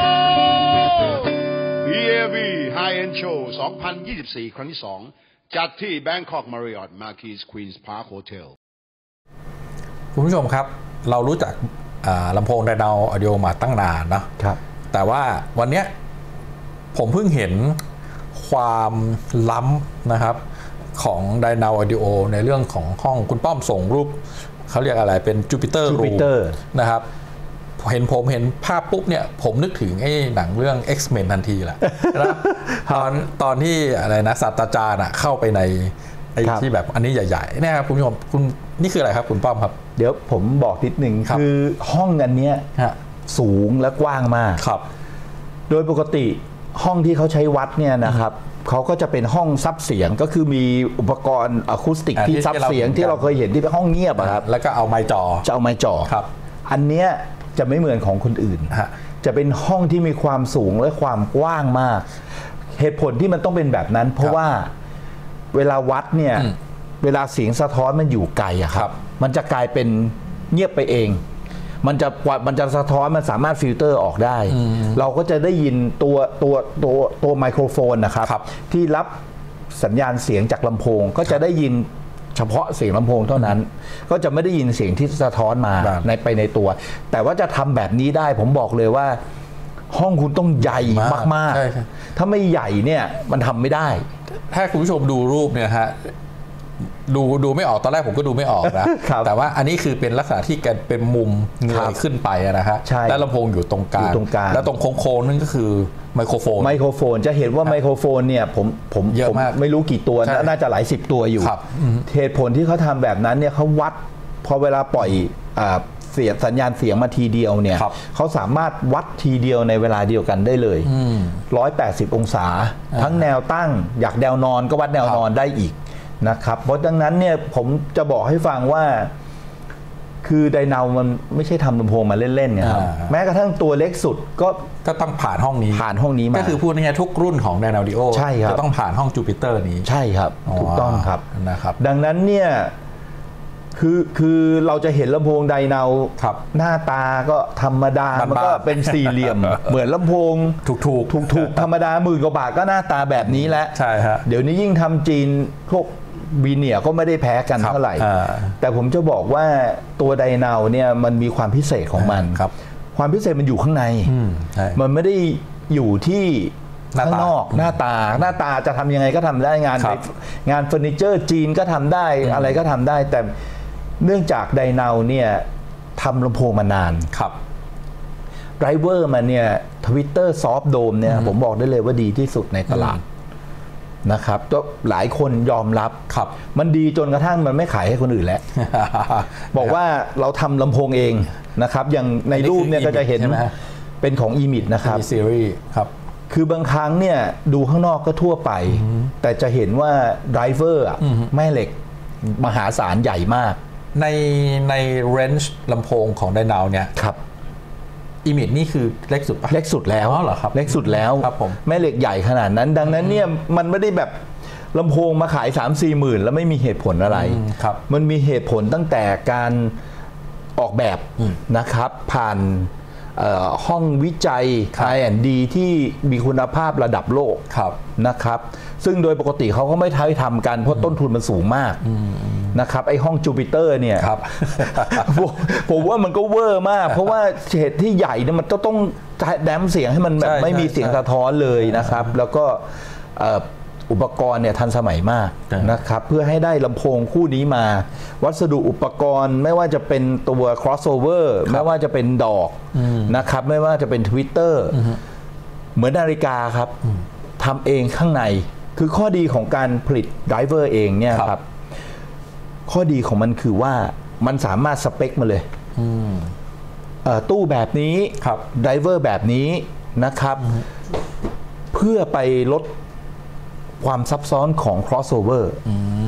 บี เอ บี High End Show สองพันยี่สิบสี่ ครั้งที่สองจัดที่ Bangkok Marriott Marquis Queen's Park Hotel คุณผู้ชมครับเรารู้จักลำโพงไดนาออดิโอมาตั้งนานนะครับแต่ว่าวันนี้ผมเพิ่งเห็นความล้ำนะครับของไดนาออดิโอในเรื่องของห้องคุณป้อมส่งรูปเขาเรียกอะไรเป็นจูปิเตอร์รูมนะครับเห็นผมเห็นภาพปุ๊บเนี่ยผมนึกถึงไอ้หนังเรื่อง X-Men ทันทีแหละนะตอนตอนที่อะไรนะศาสตราจารย์เข้าไปในไอ้ที่แบบอันนี้ใหญ่ๆเนี่ยครับคุณผู้ชมคุณนี่คืออะไรครับคุณป้อมครับเดี๋ยวผมบอกนิดนึงคือห้องอันนี้สูงและกว้างมากครับโดยปกติห้องที่เขาใช้วัดเนี่ยนะครับเขาก็จะเป็นห้องซับเสียงก็คือมีอุปกรณ์อะคูสติกที่ซับเสียงที่เราเคยเห็นที่เป็นห้องเงียบครับแล้วก็เอาไมค์จ่อจะเอาไมค์จ่อครับอันเนี้ยจะไม่เหมือนของคนอื่นจะเป็นห้องที่มีความสูงและความกว้างมากเหตุผลที่มันต้องเป็นแบบนั้นเพราะว่าเวลาวัดเนี่ยเวลาเสียงสะท้อนมันอยู่ไกลอะครับมันจะกลายเป็นเงียบไปเองมันจะมันจะสะท้อนมันสามารถฟิลเตอร์ออกได้เราก็จะได้ยินตัวตัวตัวตัวไมโครโฟนนะครับที่รับสัญญาณเสียงจากลำโพงก็จะได้ยินเฉพาะเสียงลำโพงเท่านั้นก็จะไม่ได้ยินเสียงที่สะท้อนมาในไปในตัวแต่ว่าจะทำแบบนี้ได้ผมบอกเลยว่าห้องคุณต้องใหญ่มากๆถ้าไม่ใหญ่เนี่ยมันทำไม่ได้ถ้าคุณผู้ชมดูรูปเนี่ยฮะดูดูไม่ออกตอนแรกผมก็ดูไม่ออกนะแต่ว่าอันนี้คือเป็นลักษณะที่แกเป็นมุมเงยขึ้นไปนะฮะแล้วลำโพงอยู่ตรงกลางแล้วตรงโค้งๆนั่นก็คือไมโครโฟนไมโครโฟนจะเห็นว่าไมโครโฟนเนี่ยผมผมเยอะมากไม่รู้กี่ตัวน่าจะหลายสิบตัวอยู่เหตุผลที่เขาทำแบบนั้นเนี่ยเขาวัดพอเวลาปล่อยเสียงสัญญาณเสียงมาทีเดียวเนี่ยเขาสามารถวัดทีเดียวในเวลาเดียวกันได้เลยหนึ่งร้อยแปดสิบองศาทั้งแนวตั้งอยากแนวนอนก็วัดแนวนอนได้อีกนะครับเพราะดังนั้นเนี่ยผมจะบอกให้ฟังว่าคือไดนามันไม่ใช่ทำลำโพงมาเล่นๆไงครับแม้กระทั่งตัวเล็กสุดก็ก็ต้องผ่านห้องนี้ผ่านห้องนี้มาก็คือพูดง่ายๆทุกรุ่นของไดนาออดิโอจะต้องผ่านห้องจูปิเตอร์นี้ใช่ครับถูกต้องครับนะครับดังนั้นเนี่ยคือคือเราจะเห็นลำโพงไดนาหน้าตาก็ธรรมดามันก็เป็นสี่เหลี่ยมเหมือนลำโพงถูกถูกถูกถูกธรรมดาหมื่นกว่าบาทก็หน้าตาแบบนี้แหละใช่ฮะเดี๋ยวนี้ยิ่งทำจีนพวกวีเนียก็ไม่ได้แพ้กันเท่าไหร่แต่ผมจะบอกว่าตัวไดนาเนี่ยมันมีความพิเศษของมันความพิเศษมันอยู่ข้างในมันไม่ได้อยู่ที่ข้างนอกหน้าตาหน้าตาจะทำยังไงก็ทำได้งานงานเฟอร์นิเจอร์จีนก็ทำได้อะไรก็ทำได้แต่เนื่องจากไดนาเนี่ยทำลำโพงมานานครับไดรเวอร์มาเนี่ยทวิตเตอร์ซอฟต์โดมเนี่ยผมบอกได้เลยว่าดีที่สุดในตลาดนะครับก็หลายคนยอมรับครับมันดีจนกระทั่งมันไม่ขายให้คนอื่นแล้ว บอกว่าเราทำลำโพงเองนะครับอย่างในรูปเนี่ยก็จะเห็นเป็นของ อี เอ็ม ไอ ดี นะครับซีรีส์ครับคือบางครั้งเนี่ยดูข้างนอกก็ทั่วไปแต่จะเห็นว่าไดรเวอร์แม่เหล็กมหาศาลใหญ่มากในในเรนจ์ลำโพงของไดนาเนี่ยครับอีมิดนี่คือเล็กสุดปะเล็กสุดแล้วเหรอครับเล็กสุดแล้วครับผมแม่เหล็กใหญ่ขนาดนั้นดังนั้นเนี่ยมันไม่ได้แบบลำโพงมาขาย สามสี่ หมื่นแล้วไม่มีเหตุผลอะไรครับมันมีเหตุผลตั้งแต่การออกแบบนะครับผ่านห้องวิจัย ไอ แอนด์ ดี ที่มีคุณภาพระดับโลกนะครับซึ่งโดยปกติเขาก็ไม่ท้ายทำกันเพราะต้นทุนมันสูงมากนะครับไอ้ห้องจูปิเตอร์เนี่ยผมว่ามันก็เวอร์มากเพราะว่าเหตุที่ใหญ่เนี่ยมันต้องต้องแดมเสียงให้มันแบบไม่มีเสียงสะท้อนเลยนะครับแล้วก็อุปกรณ์เนี่ยทันสมัยมากนะครับเพื่อให้ได้ลำโพงคู่นี้มาวัสดุอุปกรณ์ไม่ว่าจะเป็นตัว crossover ไม่ว่าจะเป็นดอกนะครับไม่ว่าจะเป็น Twitter เหมือนนาฬิกาครับทำเองข้างในคือข้อดีของการผลิตไดรเวอร์เองเนี่ยครับข้อดีของมันคือว่ามันสามารถสเปคมาเลยตู้แบบนี้ไดรเวอร์แบบนี้นะครับเพื่อไปลดความซับซ้อนของ crossover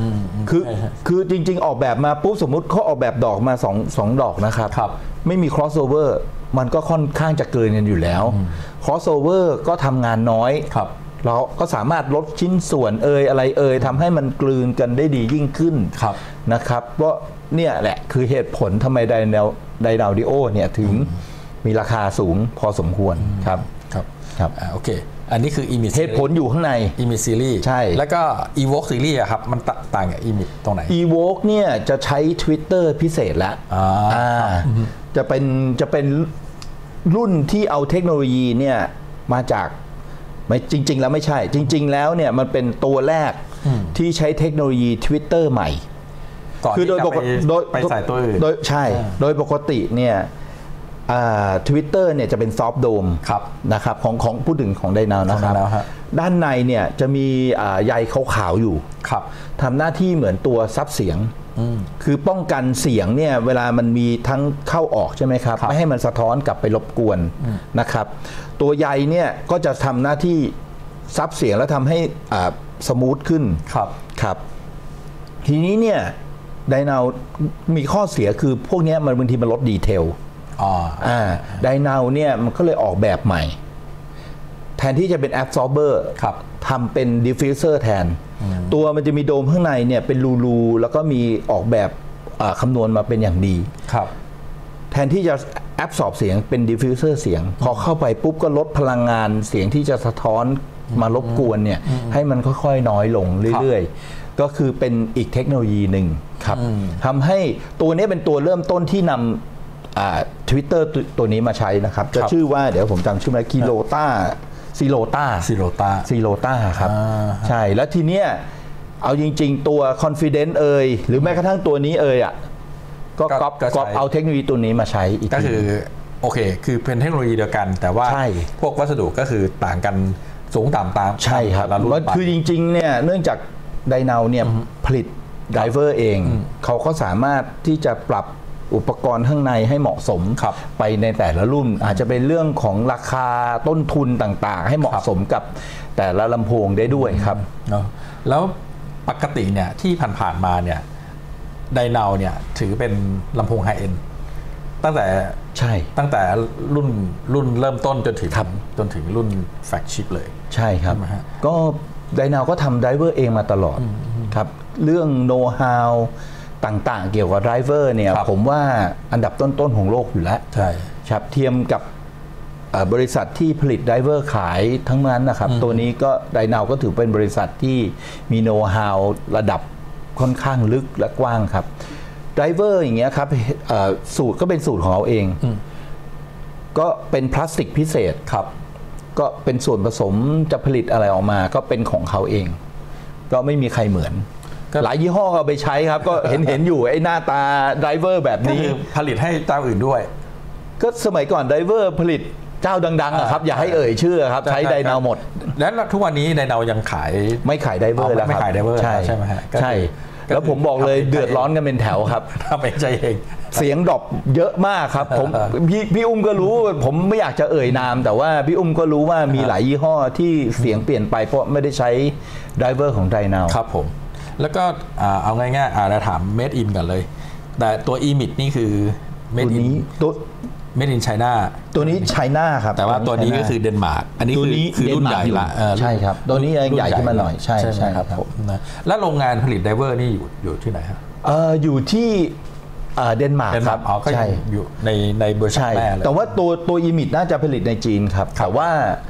คือคือจริงๆออกแบบมาปุ๊บสมมุติเขาออกแบบดอกมาสองสองดอกนะครับไม่มี crossover มันก็ค่อนข้างจะเกินกันอยู่แล้ว crossover ก็ทำงานน้อยเราก็สามารถลดชิ้นส่วนเอยอะไรเอยทำให้มันกลืนกันได้ดียิ่งขึ้นนะครับเพราะเนี่ยแหละคือเหตุผลทำไมไดนาไดนาดิโอเนี่ยถึงมีราคาสูงพอสมควรครับครับครับโอเคอันนี้คือ Image เหตุผลอยู่ข้างใน Image Series ใช่แล้วก็ Evoke Series อะครับมันต่างกับ Image ตรงไหน Evoke เนี่ยจะใช้ Twitter พิเศษแล้วจะเป็นจะเป็นรุ่นที่เอาเทคโนโลยีเนี่ยมาจากไม่จริงๆแล้วไม่ใช่จริงๆแล้วเนี่ยมันเป็นตัวแรกที่ใช้เทคโนโลยี Twitter ใหม่คือโดยปกติโดยไปใส่ตัวอื่นโดยใช่โดยปกติเนี่ยทวิตเตอร์เนี่ยจะเป็นซอฟต์โดมนะครับของของพูดถึงของไดนานะครับด้านในเนี่ยจะมีใยขาวๆอยู่ทำหน้าที่เหมือนตัวซับเสียงคือป้องกันเสียงเนี่ยเวลามันมีทั้งเข้าออกใช่ไหมครับไม่ให้มันสะท้อนกลับไปรบกวนนะครับตัวใยเนี่ยก็จะทำหน้าที่ซับเสียงแล้วทำให้สมูทขึ้นครับครับทีนี้เนี่ยไดนามีข้อเสียคือพวกนี้มันบางทีมันลดดีเทลอ่าไดนาเนี่ยมันก็เลยออกแบบใหม่แทนที่จะเป็น absorber ทำเป็น diffuser แทนตัวมันจะมีโดมข้างในเนี่ยเป็นรูๆแล้วก็มีออกแบบคำนวณมาเป็นอย่างดีครับแทนที่จะ absorb เสียงเป็น diffuser เสียงพอเข้าไปปุ๊บก็ลดพลังงานเสียงที่จะสะท้อนมารบกวนเนี่ยให้มันค่อยๆน้อยลงเรื่อยๆก็คือเป็นอีกเทคโนโลยีหนึ่งครับทำให้ตัวนี้เป็นตัวเริ่มต้นที่นำทวิตเตอร์ตัวนี้มาใช้นะครับจะชื่อว่าเดี๋ยวผมจำชื่อไม่ได้คิโลต้าซีโรต้าซีโรต้าซีโรต้าครับใช่แล้วทีเนี้ยเอาจริงๆตัว Confidence เอ่ยหรือแม้กระทั่งตัวนี้เอ่ยอ่ะก็ก๊อปก๊อปเอาเทคโนโลยีตัวนี้มาใช้อีกก็คือโอเคคือเป็นเทคโนโลยีเดียวกันแต่ว่าพวกวัสดุก็คือต่างกันสูงต่ำตามใช่ครับคือจริงๆเนี่ยเนื่องจากไดนาเนี่ยผลิตไดเวอร์เองเขาก็สามารถที่จะปรับอุปกรณ์ข้างในให้เหมาะสมไปในแต่ละรุ่นอาจจะเป็นเรื่องของราคาต้นทุนต่างๆให้เหมาะสมกับแต่ละลำโพงได้ด้วยครับแล้วปกติเนี่ยที่ผ่านๆมาเนี่ยไดนาเนี่ยถือเป็นลำโพงไฮเอ็นด์ตั้งแต่ใช่ตั้งแต่รุ่นรุ่นเริ่มต้นจนถึงจนถึงรุ่นแฟลกชิพเลยใช่ครับก็ไดนาก็ทำไดเวอร์เองมาตลอดครับเรื่องโน้ตฮาวต่างๆเกี่ยวกับไดรเวอร์เนี่ยผมว่าอันดับต้นๆของโลกอยู่แล้วใช่ครับเทียมกับบริษัทที่ผลิตไดรเวอร์ขายทั้งนั้นนะครับตัวนี้ก็ไดนาก็ถือเป็นบริษัทที่มีโน้ตฮาวระดับค่อนข้างลึกและกว้างครับไดรเวอร์อย่างเงี้ยครับสูตรก็เป็นสูตรของเราเองก็เป็นพลาสติกพิเศษครับก็เป็นส่วนผสมจะผลิตอะไรออกมาก็เป็นของเขาเองก็ไม่มีใครเหมือนหลายยี่ห้อก็ไปใช้ครับก็เห็นเห็นอยู่ไอ้หน้าตาไดรเวอร์แบบนี้ผลิตให้เจ้าอื่นด้วยก็สมัยก่อนไดรเวอร์ผลิตเจ้าดังๆครับอย่าให้เอ่ยชื่อครับใช้ไดนาหมดแล้วทุกวันนี้ไดนายังขายไม่ขายไดรเวอร์แล้วครับไม่ขายไดรเวอร์ใช่ใช่ไหมฮะใช่แล้วผมบอกเลยเดือดร้อนกันเป็นแถวครับทำเองใจเองเสียงดรอปเยอะมากครับผมพี่พี่อุ้มก็รู้ผมไม่อยากจะเอ่ยนามแต่ว่าพี่อุ้มก็รู้ว่ามีหลายยี่ห้อที่เสียงเปลี่ยนไปเพราะไม่ได้ใช้ไดรเวอร์ของไดนาครับผมแล้วก็เอาง่ายๆเราถาม Made in กันเลยแต่ตัว Image นี่คือ Made in ตัว Made in China ตัวนี้ไชน่าครับแต่ว่าตัวนี้ก็คือเดนมาร์กอันนี้คือรุ่นใหญ่ละใช่ครับตัวนี้ใหญ่ขึ้นมาหน่อยใช่ใช่ครับนะแล้วโรงงานผลิตไดรเวอร์นี่อยู่อยู่ที่ไหนครับอยู่ที่เดนมาร์กครับใช่อยู่ในในบริษัทแม่เลยแต่ว่าตัวตัว Image น่าจะผลิตในจีนครับแต่ว่า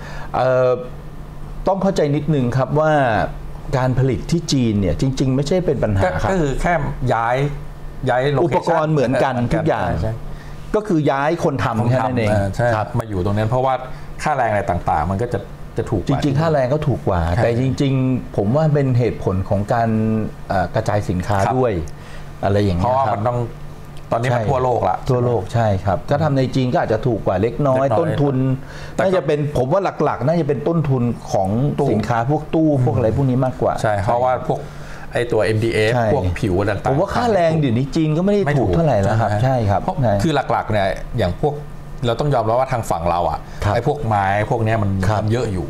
ต้องเข้าใจนิดนึงครับว่าการผลิตที่จีนเนี่ยจริงๆไม่ใช่เป็นปัญหาครับก็คือแค่ย้ายย้ายอุปกรณ์เหมือนกันทุกอย่างก็คือย้ายคนทำแค่นั้นเองครับมาอยู่ตรงนั้นเพราะว่าค่าแรงอะไรต่างๆมันก็จะจะถูกจริงๆค่าแรงก็ถูกกว่าแต่จริงๆผมว่าเป็นเหตุผลของการกระจายสินค้าด้วยอะไรอย่างเงี้ยเพราะว่ามันต้องตอนนี้มันทั่วโลกละทั่วโลกใช่ครับก็ทำในจีนก็อาจจะถูกกว่าเล็กน้อยต้นทุนน่าจะเป็นผมว่าหลักๆน่าจะเป็นต้นทุนของสินค้าพวกตู้พวกอะไรพวกนี้มากกว่าใช่เพราะว่าพวกไอตัว เอ็ม ดี เอฟ พวกผิวต่างๆผมว่าค่าแรงเดี๋ยวนี้จีนก็ไม่ได้ถูกเท่าไหร่แล้วครับใช่ครับคือหลักๆเนี่ยอย่างพวกเราต้องยอมรับว่าทางฝั่งเราอ่ะไอพวกไม้พวกนี้มันเยอะอยู่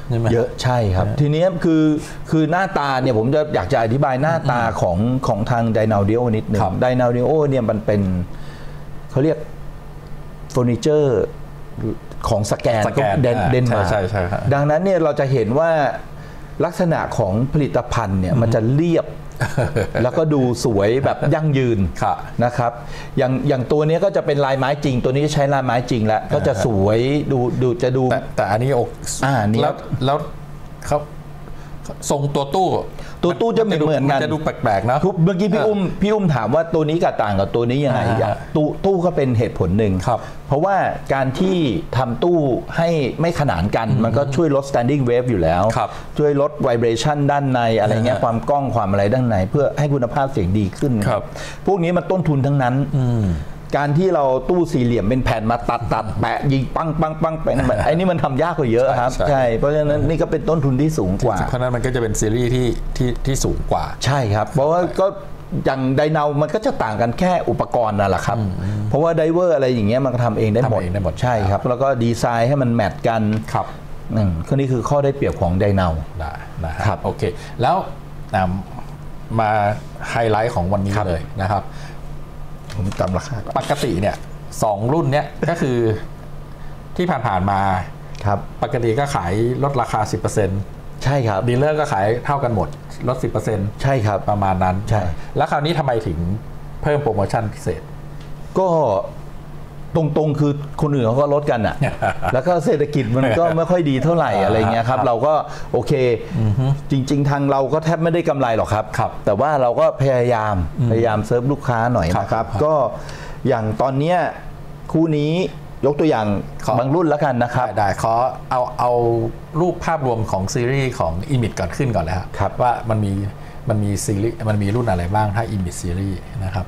ใช่ไหมเยอะใช่ครับทีนี้คือคือหน้าตาเนี่ยผมจะอยากจะอธิบายหน้าตาของของทาง Dynaudio นิดหนึ่ง Dynaudio เนี่ยมันเป็นเขาเรียกเฟอร์นิเจอร์ของสแกนเดนมาร์กดังนั้นเนี่ยเราจะเห็นว่าลักษณะของผลิตภัณฑ์เนี่ยมันจะเรียบแล้วก็ดูสวยแบบยั่งยืนนะครับอย่างอย่างตัวนี้ก็จะเป็นลายไม้จริงตัวนี้ใช้ลายไม้จริงแล้วก็จะสวยดูดูจะดูแต่แต่อันนี้อกอ่านี่แล้วแล้วเขาทรงตัวตู้ตัวตู้จะเหมือนกันจะดูแปลกๆนะเมื่อกี้พี่อุ้มพี่อุ้มถามว่าตัวนี้กับต่างกับตัวนี้ยังไงตู้ตู้ก็เป็นเหตุผลหนึ่งเพราะว่าการที่ทำตู้ให้ไม่ขนานกันมันก็ช่วยลด standing wave อยู่แล้วช่วยลด vibration ด้านในอะไรเงี้ยความกล้องความอะไรด้านในเพื่อให้คุณภาพเสียงดีขึ้นพวกนี้มันต้นทุนทั้งนั้นการที่เราตู้สี่เหลี่ยมเป็นแผ่นมาตัดตัดแปะยิงปังปังปังไปไอ้นี่มันทำยากกว่าเยอะครับใช่เพราะฉะนั้นนี่ก็เป็นต้นทุนที่สูงกว่าเพราะนั้นมันก็จะเป็นซีรีส์ที่ที่ที่สูงกว่าใช่ครับเพราะว่าก็อย่างไดนามันก็จะต่างกันแค่อุปกรณ์นั่นแหละครับเพราะว่าไดเวอร์อะไรอย่างเงี้ยมันทำเองได้หมดได้หมดใช่ครับแล้วก็ดีไซน์ให้มันแมทกันครับอืมข้อนี้คือข้อได้เปรียบของไดนาได้นะครับโอเคแล้วมาไฮไลท์ของวันนี้เลยนะครับผมจำราคาปกติเนี่ยสองรุ่นเนี้ยก็คือที่ผ่านๆมาครับปกติก็ขายลดราคา สิบเปอร์เซ็นต์ใช่ครับดีลเลอร์ก็ขายเท่ากันหมดลด สิบเปอร์เซ็นต์ใช่ครับประมาณนั้นใช่แล้วคราวนี้ทำไมถึงเพิ่มโปรโมชั่นพิเศษก็ตรงๆคือคนอื่นเขาก็ลดกันอ่ะ แล้วก็เศรษฐกิจมันก็ไม่ค่อยดีเท่าไหร่อะไรเงี้ยครับเราก็โอเคจริงๆทางเราก็แทบไม่ได้กำไรหรอกครับแต่ว่าเราก็พยายามพยายามเซิร์ฟลูกค้าหน่อยนะครับก็อย่างตอนนี้คู่นี้ยกตัวอย่างบางรุ่นแล้วกันนะครับได้ขอเอาเอารูปภาพรวมของซีรีส์ของ Image ก่อนขึ้นก่อนเลยครับว่ามันมีมันมีซีรีส์มันมีรุ่นอะไรบ้างถ้า Image ซีรีส์นะครับ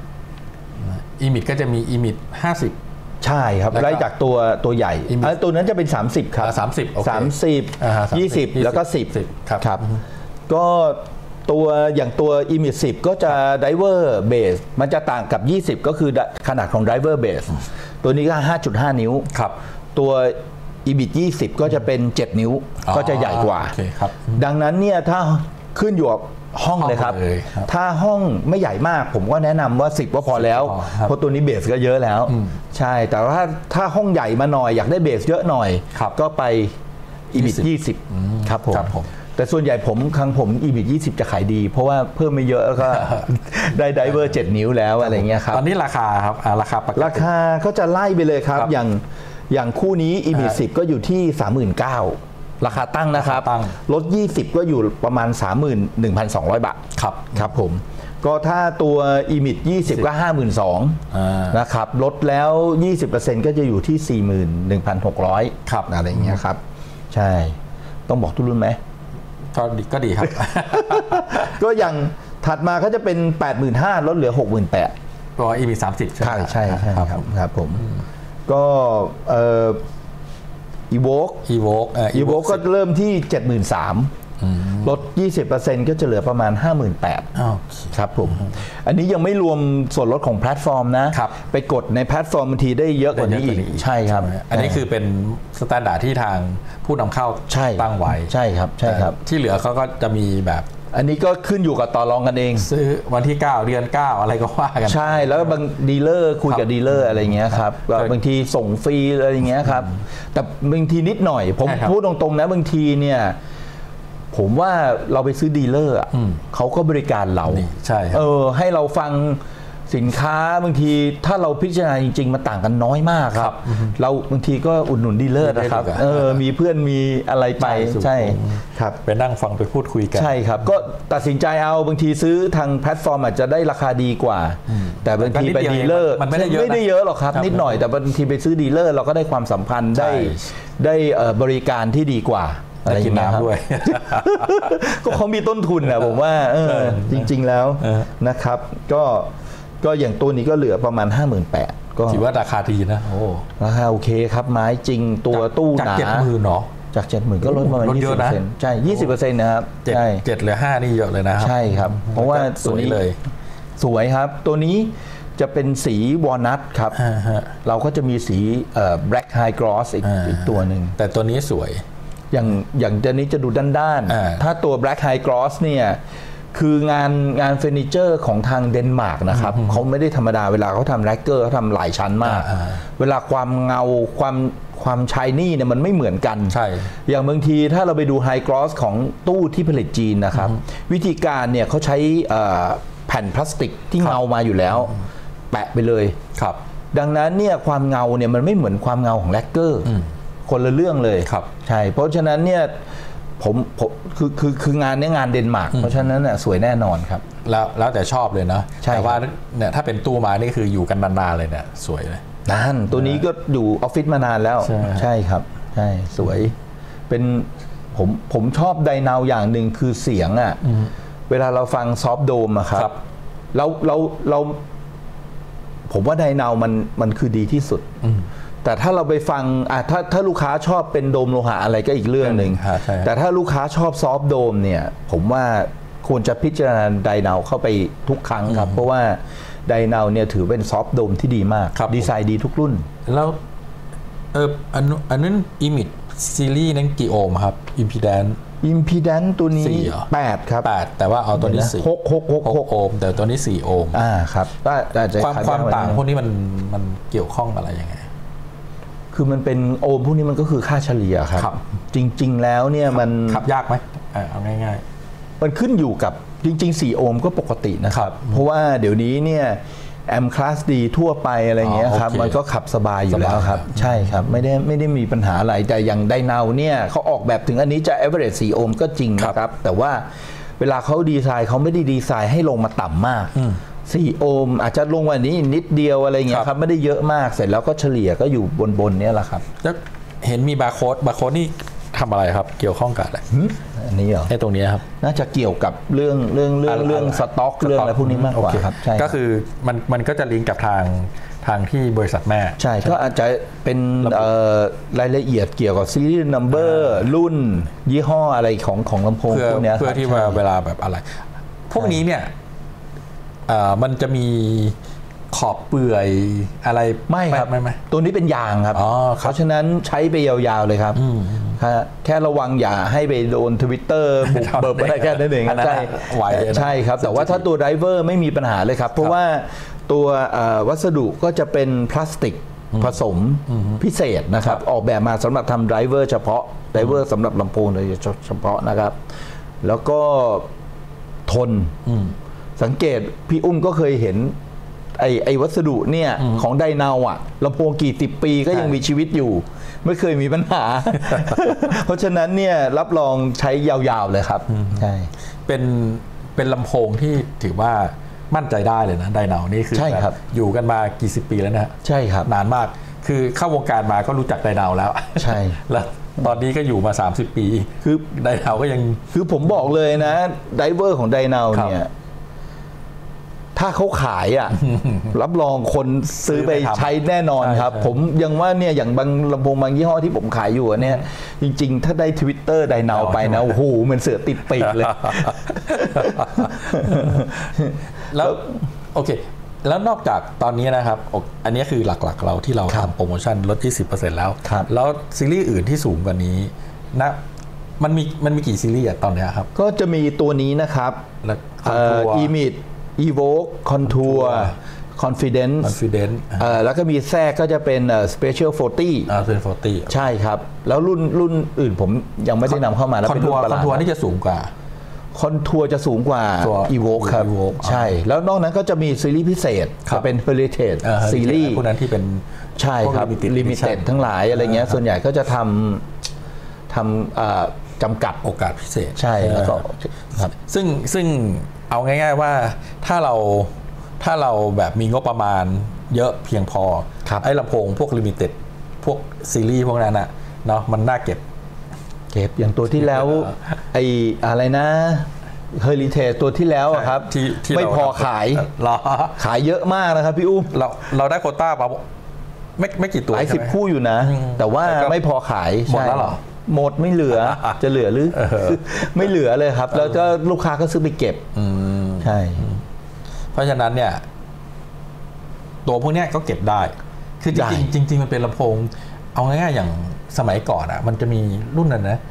Image ก็จะมี Image ห้าสิบใช่ครับไล่จากตัวตัวใหญ่ตัวนั้นจะเป็นสามสิบครับสามสิบสามสิบ ยี่สิบแล้วก็สิบครับครับก็ตัวอย่างตัว Image สิบก็จะ Driver Base มันจะต่างกับยี่สิบก็คือขนาดของ Driver Base ตัวนี้ก็ ห้าจุดห้า นิ้วครับตัว Image ยี่สิบก็จะเป็นเจ็ดนิ้วก็จะใหญ่กว่าดังนั้นเนี่ยถ้าขึ้นอยู่กับห้องเลยครับถ้าห้องไม่ใหญ่มากผมก็แนะนำว่าสิบก็พอแล้วเพราะตัวนี้เบสก็เยอะแล้วใช่แต่ว่าถ้าห้องใหญ่มาหน่อยอยากได้เบสเยอะหน่อยก็ไป Image ยี่สิบครับผมแต่ส่วนใหญ่ผมครั้งผม Image ยี่สิบจะขายดีเพราะว่าเพิ่มไม่เยอะแล้วก็ได้ไดเวอร์เจ็ดนิ้วแล้วอะไรเงี้ยครับตอนนี้ราคาครับราคาราคาก็จะไล่ไปเลยครับอย่างอย่างคู่นี้ Image สิบก็อยู่ที่ สามหมื่นเก้าพันราคาตั้งนะครับลดยี่สิบก็อยู่ประมาณ สามหมื่นหนึ่งพันสองร้อย บาทครับครับผมก็ถ้าตัว Image ยี่สิบก็ ห้าหมื่นสองพัน นะครับลดแล้ว ยี่สิบเปอร์เซ็นต์ ก็จะอยู่ที่ สี่หมื่นหนึ่งพันหกร้อยครับอะไรอย่างเงี้ยครับใช่ต้องบอกทุกรุ่นไหมก็ดีก็ดีครับก็อย่างถัดมาก็จะเป็น แปดหมื่นห้าพัน ลดเหลือ หกหมื่นแปดพันตัว Image สามสิบใช่ใช่ใช่ครับครับผมก็เอ่อEvoke Evoke Evoke ก็เริ่มที่ เจ็ดหมื่นสามพัน ลด ยี่สิบเปอร์เซ็นต์ ก็จะเหลือประมาณ ห้าหมื่นแปดพัน ครับผมอันนี้ยังไม่รวมส่วนลดของแพลตฟอร์มนะไปกดในแพลตฟอร์มบางทีได้เยอะกว่านี้อีกใช่ครับอันนี้คือเป็นสแตนดาร์ดที่ทางผู้นำเข้าตั้งไว้ใช่ครับใช่ครับที่เหลือเขาก็จะมีแบบอันนี้ก็ขึ้นอยู่กับต่อรองกันเองซื้อวันที่เก้าเดือนเก้าอะไรก็ว่ากันใช่แล้วบางดีลเลอร์คุยกับดีลเลอร์อะไรเงี้ยครับบางทีส่งฟรีอะไรเงี้ยครับแต่บางทีนิดหน่อยผมพูดตรงๆนะบางทีเนี่ยผมว่าเราไปซื้อดีลเลอร์เขาก็บริการเราใช่เออให้เราฟังสินค้าบางทีถ้าเราพิจารณาจริงๆมันต่างกันน้อยมากครับเราบางทีก็อุดหนุนดีลเลอร์นะครับเออมีเพื่อนมีอะไรไปใช่ครับไปนั่งฟังไปพูดคุยกันใช่ครับก็ตัดสินใจเอาบางทีซื้อทางแพลตฟอร์มอาจจะได้ราคาดีกว่าแต่บางทีไปดีลเลอร์มันไม่ได้เยอะไม่ได้เยอะหรอกครับนิดหน่อยแต่บางทีไปซื้อดีลเลอร์เราก็ได้ความสัมพันธ์ได้ได้บริการที่ดีกว่าอะไรอย่างเงี้ยด้วยก็เขามีต้นทุนนะผมว่าเออจริงๆแล้วนะครับก็ก็อย่างตัวนี้ก็เหลือประมาณ ห้าหมื่นแปดพัน ก็ถือว่าราคาดีนะโอ้ราคาโอเคครับไม้จริงตัวตู้หนาจาก เจ็ดหมื่น เนาะจาก เจ็ดหมื่น ก็ลดประมาณ ยี่สิบเปอร์เซ็นต์ ใช่ ยี่สิบเปอร์เซ็นต์ นะครับใช่เจ็ดเหลือห้านี่เยอะเลยนะครับใช่ครับเพราะว่าตัวนี้เลยสวยครับตัวนี้จะเป็นสีวอลนัทครับเราก็จะมีสีแบล็กไฮกรอสอีกตัวหนึ่งแต่ตัวนี้สวยอย่างอย่างเจนี้จะดูด้านๆถ้าตัว Black High Gloss เนี่ยคืองานงานเฟอร์นิเจอร์ของทางเดนมาร์กนะครับเขาไม่ได้ธรรมดาเวลาเขาทำแร็กเกอร์เขาทำหลายชั้นมากเวลาความเงาความความชายนี่เนี่ยมันไม่เหมือนกันใช่อย่างบางทีถ้าเราไปดูไฮกลอสของตู้ที่ผลิตจีนนะครับวิธีการเนี่ยเขาใช้แผ่นพลาสติกที่เงามาอยู่แล้วแปะไปเลยครับดังนั้นเนี่ยความเงาเนี่ยมันไม่เหมือนความเงาของแร็กเกอร์คนละเรื่องเลยครับใช่เพราะฉะนั้นเนี่ยผมผมคือคือคืองานนี้งานเดนมาร์กเพราะฉะนั้นน่ะสวยแน่นอนครับแล้วแล้วแต่ชอบเลยนะแต่ว่าเนี่ยถ้าเป็นตู้ไม้นี่คืออยู่กันนานๆเลยเนี่ยสวยเลยนั่นตัวนี้ก็อยู่ออฟฟิศมานานแล้วใช่ครับใช่สวยเป็นผมผมชอบไดนาวอย่างหนึ่งคือเสียงอ่ะเวลาเราฟังซอฟต์โดมอะครับเราเราเราผมว่าไดนาวมันมันคือดีที่สุดแต่ถ้าเราไปฟังอ่ะถ้าถ้าลูกค้าชอบเป็นโดมโลหะอะไรก็อีกเรื่องหนึ่งแต่ถ้าลูกค้าชอบซอฟต์โดมเนี่ยผมว่าควรจะพิจารณาไดนาวเข้าไปทุกครั้งครับเพราะว่าไดนาวเนี่ยถือเป็นซอฟต์โดมที่ดีมากดีไซน์ดีทุกรุ่นแล้วเอออันอันนั้นอิมิดซีรีส์นั้นกี่โอห์มครับอิมพีแดนซ์อิมพีแดนซ์ตัวนี้แปดครับแปดแต่ว่าเอาตัวนี้สี่หกหกหกหกโอห์มแต่ตัวนี้สี่โอห์มอ่าครับความความต่างพวกนี้มันมันเกี่ยวข้องอะไรยังไงคือมันเป็นโอห์มพวกนี้มันก็คือค่าเฉลี่ยครับจริงๆแล้วเนี่ยมันขับยากไหมเอาง่ายๆมันขึ้นอยู่กับจริงๆสี่โอห์มก็ปกตินะครับเพราะว่าเดี๋ยวนี้เนี่ยแอมคลาสดีทั่วไปอะไรเงี้ยครับมันก็ขับสบายอยู่แล้วครับใช่ครับไม่ได้ไม่ได้มีปัญหาอะไรแต่อย่างไดนาวเนี่ยเขาออกแบบถึงอันนี้จะ average สี่โอห์มก็จริงนะครับแต่ว่าเวลาเขาดีไซน์เขาไม่ได้ดีไซน์ให้ลงมาต่ำมากสี่โอห์มอาจจะลงวันนี้นิดเดียวอะไรเงี้ยครับไม่ได้เยอะมากเสร็จแล้วก็เฉลี่ยก็อยู่บนๆนี้แหละครับแล้วเห็นมีบาร์โค้ดบาร์โค้ดนี่ทำอะไรครับเกี่ยวข้องกับอะไรอันนี้เหรอไอ้ตรงนี้ครับน่าจะเกี่ยวกับเรื่องเรื่องเรื่องเรื่องสต็อกเรื่องอะไรพวกนี้มากกว่าครับใช่ก็คือมันมันก็จะลิงก์กับทางทางที่บริษัทแม่ใช่ก็อาจจะเป็นรายละเอียดเกี่ยวกับซีรีส์นัมเบอร์รุ่นยี่ห้ออะไรของของลำโพงพวกนี้เพื่อที่ว่าเวลาแบบอะไรพวกนี้เนี่ยมันจะมีขอบเปื่อยอะไรไม่ครับไม่ไม่ตัวนี้เป็นยางครับเพราะฉะนั้นใช้ไปยาวๆเลยครับแค่ระวังอย่าให้ไปโดนทวิตเตอร์บุกเบิกอะไรแค่นั้นเองใช่ใช่ครับแต่ว่าถ้าตัวไดรเวอร์ไม่มีปัญหาเลยครับเพราะว่าตัววัสดุก็จะเป็นพลาสติกผสมพิเศษนะครับออกแบบมาสำหรับทำไดรเวอร์เฉพาะไดรเวอร์สำหรับลำโพงโดยเฉพาะนะครับแล้วก็ทนสังเกตพี่อุ้มก็เคยเห็นไอไอวัสดุเนี่ยของไดนาวอ่ะลำโพงกี่สิบปีก็ยังมีชีวิตอยู่ไม่เคยมีปัญหา เพราะฉะนั้นเนี่ยรับรองใช้ยาวๆเลยครับใช่เป็นเป็นลำโพงที่ถือว่ามั่นใจได้เลยนะไดนาวนี่คืออยู่กันมากี่สิบปีแล้วนะใช่ครับนานมากคือเข้าวงการมาก็รู้จักไดนาวแล้วใช่แล้วตอนนี้ก็อยู่มาสามสิบปีคือไดนาวก็ยังคือผมบอกเลยนะไดเวอร์ของไดนาวเนี่ยถ้าเขาขายอ่ะรับรองคนซื้อไปใช้แน่นอนครับผมยังว่าเนี่ยอย่างบางลำโพงบางยี่ห้อที่ผมขายอยู่เนี่ยจริงๆถ้าได้ Twitter ไดนาวไปนะโอ้โหเหมือนเสือติดปีกเลยแล้วโอเคแล้วนอกจากตอนนี้นะครับอันนี้คือหลักๆเราที่เราทำโปรโมชั่นลด ยี่สิบเปอร์เซ็นต์ แล้วแล้วซีรีส์อื่นที่สูงกว่านี้นะมันมีมันมีกี่ซีรีส์ตอนนี้ครับก็จะมีตัวนี้นะครับอีมิดEvoke Contour Confidence Confidence แล้วก็มีแทรกก็จะเป็น Special สี่สิบอ่าเป็นสี่สิบใช่ครับแล้วรุ่นรุ่นอื่นผมยังไม่ได้นำเข้ามาแล้วเป็นรุ่นประหลาด Contour นี่จะสูงกว่า Contour จะสูงกว่า Evoke ครับใช่แล้วนอกนั้นก็จะมีซีรีส์พิเศษจะเป็น Heritage ซีรีส์พวกนั้นที่เป็นใช่ครับ Limited ทั้งหลายอะไรเงี้ยส่วนใหญ่ก็จะทำทำจำกัดโอกาสพิเศษใช่แล้วก็ซึ่งซึ่งเอาง่ายๆว่าถ้าเราถ้าเราแบบมีงบประมาณเยอะเพียงพอไอ้ลำโพงพวกลิมิเต็ดพวกซีรีส์พวกนั้นอะเนาะมันน่าเก็บเก็บอย่างตัวที่แล้วไอ้อะไรนะเฮอริเทจตัวที่แล้วอะครับไม่พอขายขายเยอะมากนะครับพี่อุ้มเราเราได้โควต้ามาไม่ไม่กี่ตัวหลายสิบคู่อยู่นะแต่ว่าไม่พอขายหมดแล้วหรอหมดไม่เหลือจะเหลือหรือไม่เหลือเลยครับแล้วก็ลูกค้าก็ซื้อไปเก็บใช่เพราะฉะนั้นเนี่ยตัวพวกนี้ก็เก็บได้คือจริงจริงมันเป็นลำโพงเอาง่ายๆอย่างสมัยก่อนอ่ะมันจะมีรุ่นนั้นนะ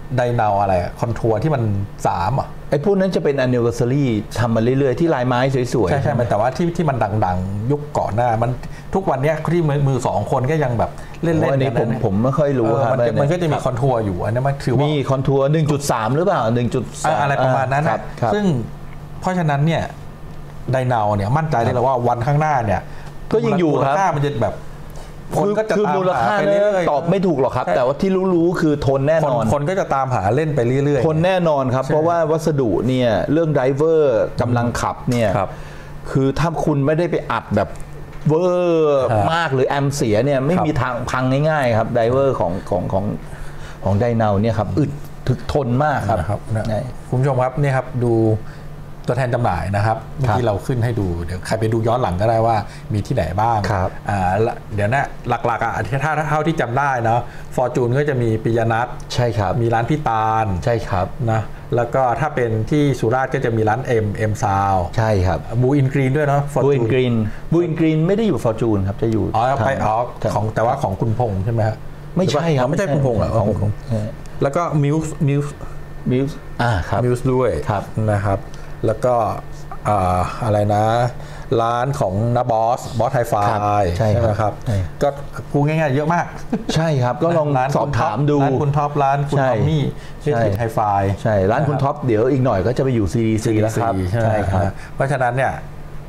ไดนาอะไรคอนทัวร์ที่มันสามอ่ะไอ้พวกนั้นจะเป็น anniversary ทำมาเรื่อยๆที่ลายไม้สวยๆใช่ใช่แต่ว่าที่ที่มันดังๆยุคก่อนหน้ามันทุกวันนี้ที่มือมือสองคนก็ยังแบบเล่นๆอันนี้ผมผมไม่ค่อยรู้ครับมันก็จะมีคอนทัวร์อยู่อันนี้มันถือว่ามีคอนทัวร์ หนึ่งจุดสาม หรือเปล่า หนึ่งจุดสามอะไรประมาณนั้นนะซึ่งเพราะฉะนั้นเนี่ยไดนาเนี่ยมั่นใจได้เลยว่าวันข้างหน้าเนี่ยก็ยังอยู่ครับมันจะแบบคนก็จะตามหาไปเรื่อยๆตอบไม่ถูกหรอกครับแต่ว่าที่รู้ๆคือทนแน่นอนคนก็จะตามหาเล่นไปเรื่อยๆทนแน่นอนครับเพราะว่าวัสดุเนี่ยเรื่องไดเวอร์กำลังขับเนี่ยคือถ้าคุณไม่ได้ไปอัดแบบเวอร์มากหรือแอมเสียเนี่ยไม่มีทางพังง่ายๆครับไดเวอร์ของของของของไดนาเนี่ยครับอึดถึกทนมากครับคุณผู้ชมครับนี่ครับดูตัวแทนจำหน่ายนะครับที่เราขึ้นให้ดูเดี๋ยวใครไปดูย้อนหลังก็ได้ว่ามีที่ไหนบ้างอ่าเดี๋ยวนะหลักๆอ่ะถ้าเท่าที่จำได้เนาะฟอร์จูนก็จะมีปิยนัทใช่ครับมีร้านพี่ตาลใช่ครับนะแล้วก็ถ้าเป็นที่สุราษฎร์ก็จะมีร้านเอ็มเอ็มซาวใช่ครับบูอินกรีนด้วยเนาะบูอินกรีนบูอินกรีนไม่ได้อยู่ฟอร์จูนครับจะอยู่อ๋อไปอ๋อของแต่ว่าของคุณพงษ์ใช่ไหมครับไม่ใช่ครับไม่ใช่คุณพงษ์เหรอแล้วก็มิวส์มิวส์มิวส์อ่าครับมิวส์ด้วยนะครับแล้วก็อะไรนะร้านของนาบอสบอสไฮไฟใช่ไหมครับก็พูดง่ายๆเยอะมากใช่ครับก็ลองสอบถามดูร้านคุณท็อปร้านคุณท็อปมี่ที่ไฮไฟใช่ร้านคุณท็อปเดี๋ยวอีกหน่อยก็จะไปอยู่ ซี ดี ซี แล้วครับใช่ครับเพราะฉะนั้นเนี่ย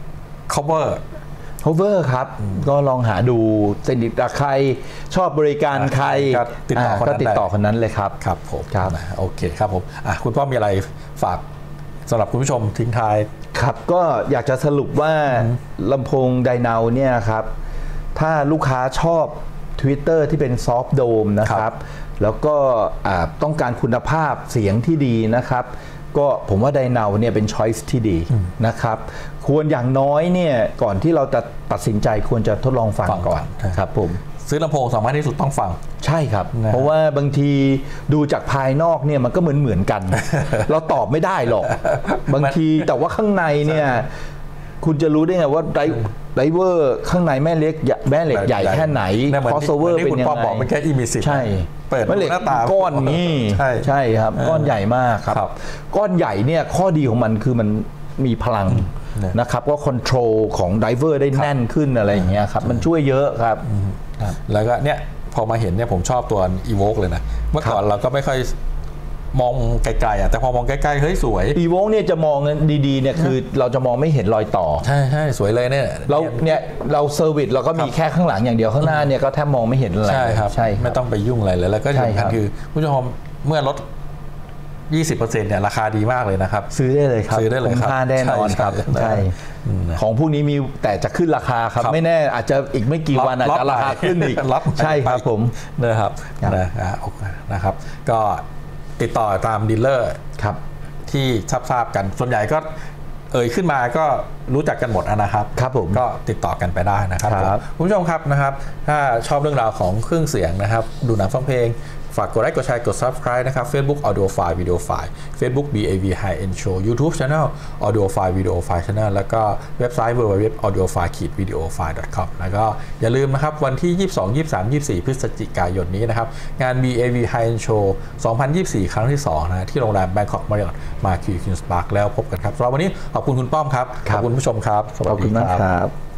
cover cover ครับก็ลองหาดูสนิทกับใครชอบบริการใครก็ติดต่อคนนั้นเลยครับครับผมครับโอเคครับผมคุณพ่อมีอะไรฝากสำหรับคุณผู้ชมทิ้งท้ายครับก็อยากจะสรุปว่าลำโพงไดนาเนี่ยครับถ้าลูกค้าชอบ Twitter ที่เป็นซอฟต์โดมนะครับแล้วก็ต้องการคุณภาพเสียงที่ดีนะครับก็ผมว่าไดนาเนี่ยเป็นช้อยส์ที่ดีนะครับควรอย่างน้อยเนี่ยก่อนที่เราจะตัดสินใจควรจะทดลองฟังก่อนครับผมซื้อลำโพงสำคัญที่สุดต้องฟังใช่ครับเพราะว่าบางทีดูจากภายนอกเนี่ยมันก็เหมือนเหมือนกันเราตอบไม่ได้หรอกบางทีแต่ว่าข้างในเนี่ยคุณจะรู้ได้ไงว่าไดไดเวอร์ข้างในแม่เล็กแม่เหล็กใหญ่แค่ไหนคอสโอเวอร์เป็นยังไงบอกมันแค่อิมิสิใช่เปิดแม่เหล็กก้อนนี่ใช่ครับก้อนใหญ่มากครับก้อนใหญ่เนี่ยข้อดีของมันคือมันมีพลังนะครับก็คอนโทรลของไดเวอร์ได้แน่นขึ้นอะไรอย่างเงี้ยครับมันช่วยเยอะครับแล้วก็เนี่ยพอมาเห็นเนี่ยผมชอบตัว Evoke เลยนะเมื่อก่อนเราก็ไม่ค่อยมองไกลๆอ่ะแต่พอมองใกล้ๆเฮ้ยสวย Evoke เนี่ยจะมองดีๆเนี่ยคือเราจะมองไม่เห็นรอยต่อใช่ใช่สวยเลยเนี่ยเราเนี่ยเราเซอร์วิสเราก็มีแค่ข้างหลังอย่างเดียวข้างหน้าเนี่ยก็แทบมองไม่เห็นอะไรใช่ครับใช่ไม่ต้องไปยุ่งอะไรเลยแล้วก็สำคัญคือผู้ชมเมื่อลดยี่สิบเปอร์เซ็นต์ เนี่ยราคาดีมากเลยนะครับซื้อได้เลยครับซื้อได้เลยครับคุ้มค่าแน่นอนครับใช่ของพวกนี้มีแต่จะขึ้นราคาครับไม่แน่อาจจะอีกไม่กี่วันอาจจะราคาขึ้นอีกใช่ครับผมนะครับนะครับก็ติดต่อตามดีลเลอร์ครับที่ทราบๆกันส่วนใหญ่ก็เอ่ยขึ้นมาก็รู้จักกันหมดนะครับครับผมก็ติดต่อกันไปได้นะครับคุณผู้ชมครับนะครับถ้าชอบเรื่องราวของเครื่องเสียงนะครับดูหนังฟังเพลงฝากกดไลค์กดแชร์กด Subscribe นะครับ Facebook Audiophile Videophile Facebook บี เอ วี High End Show YouTube Channel Audiophile Videophile Channel แล้วก็เว็บไซต์ ดับเบิลยู ดับเบิลยู ดับเบิลยู ดอท ออดิโอไฟล์ วีดีโอไฟล์ ดอท คอม แล้วก็อย่าลืมนะครับวันที่ยี่สิบสอง ยี่สิบสาม ยี่สิบสี่พฤศจิกายนนี้นะครับงาน บี เอ วี High End Show สองพันยี่สิบสี่ ครั้งที่สองนะที่โรงแรม Bangkok Marriott Marquis Queen's Park แล้วพบกันครับสำหรับวันนี้ขอบคุณคุณป้อมครับขอบคุณผู้ชมครับขอบคุณมากครับ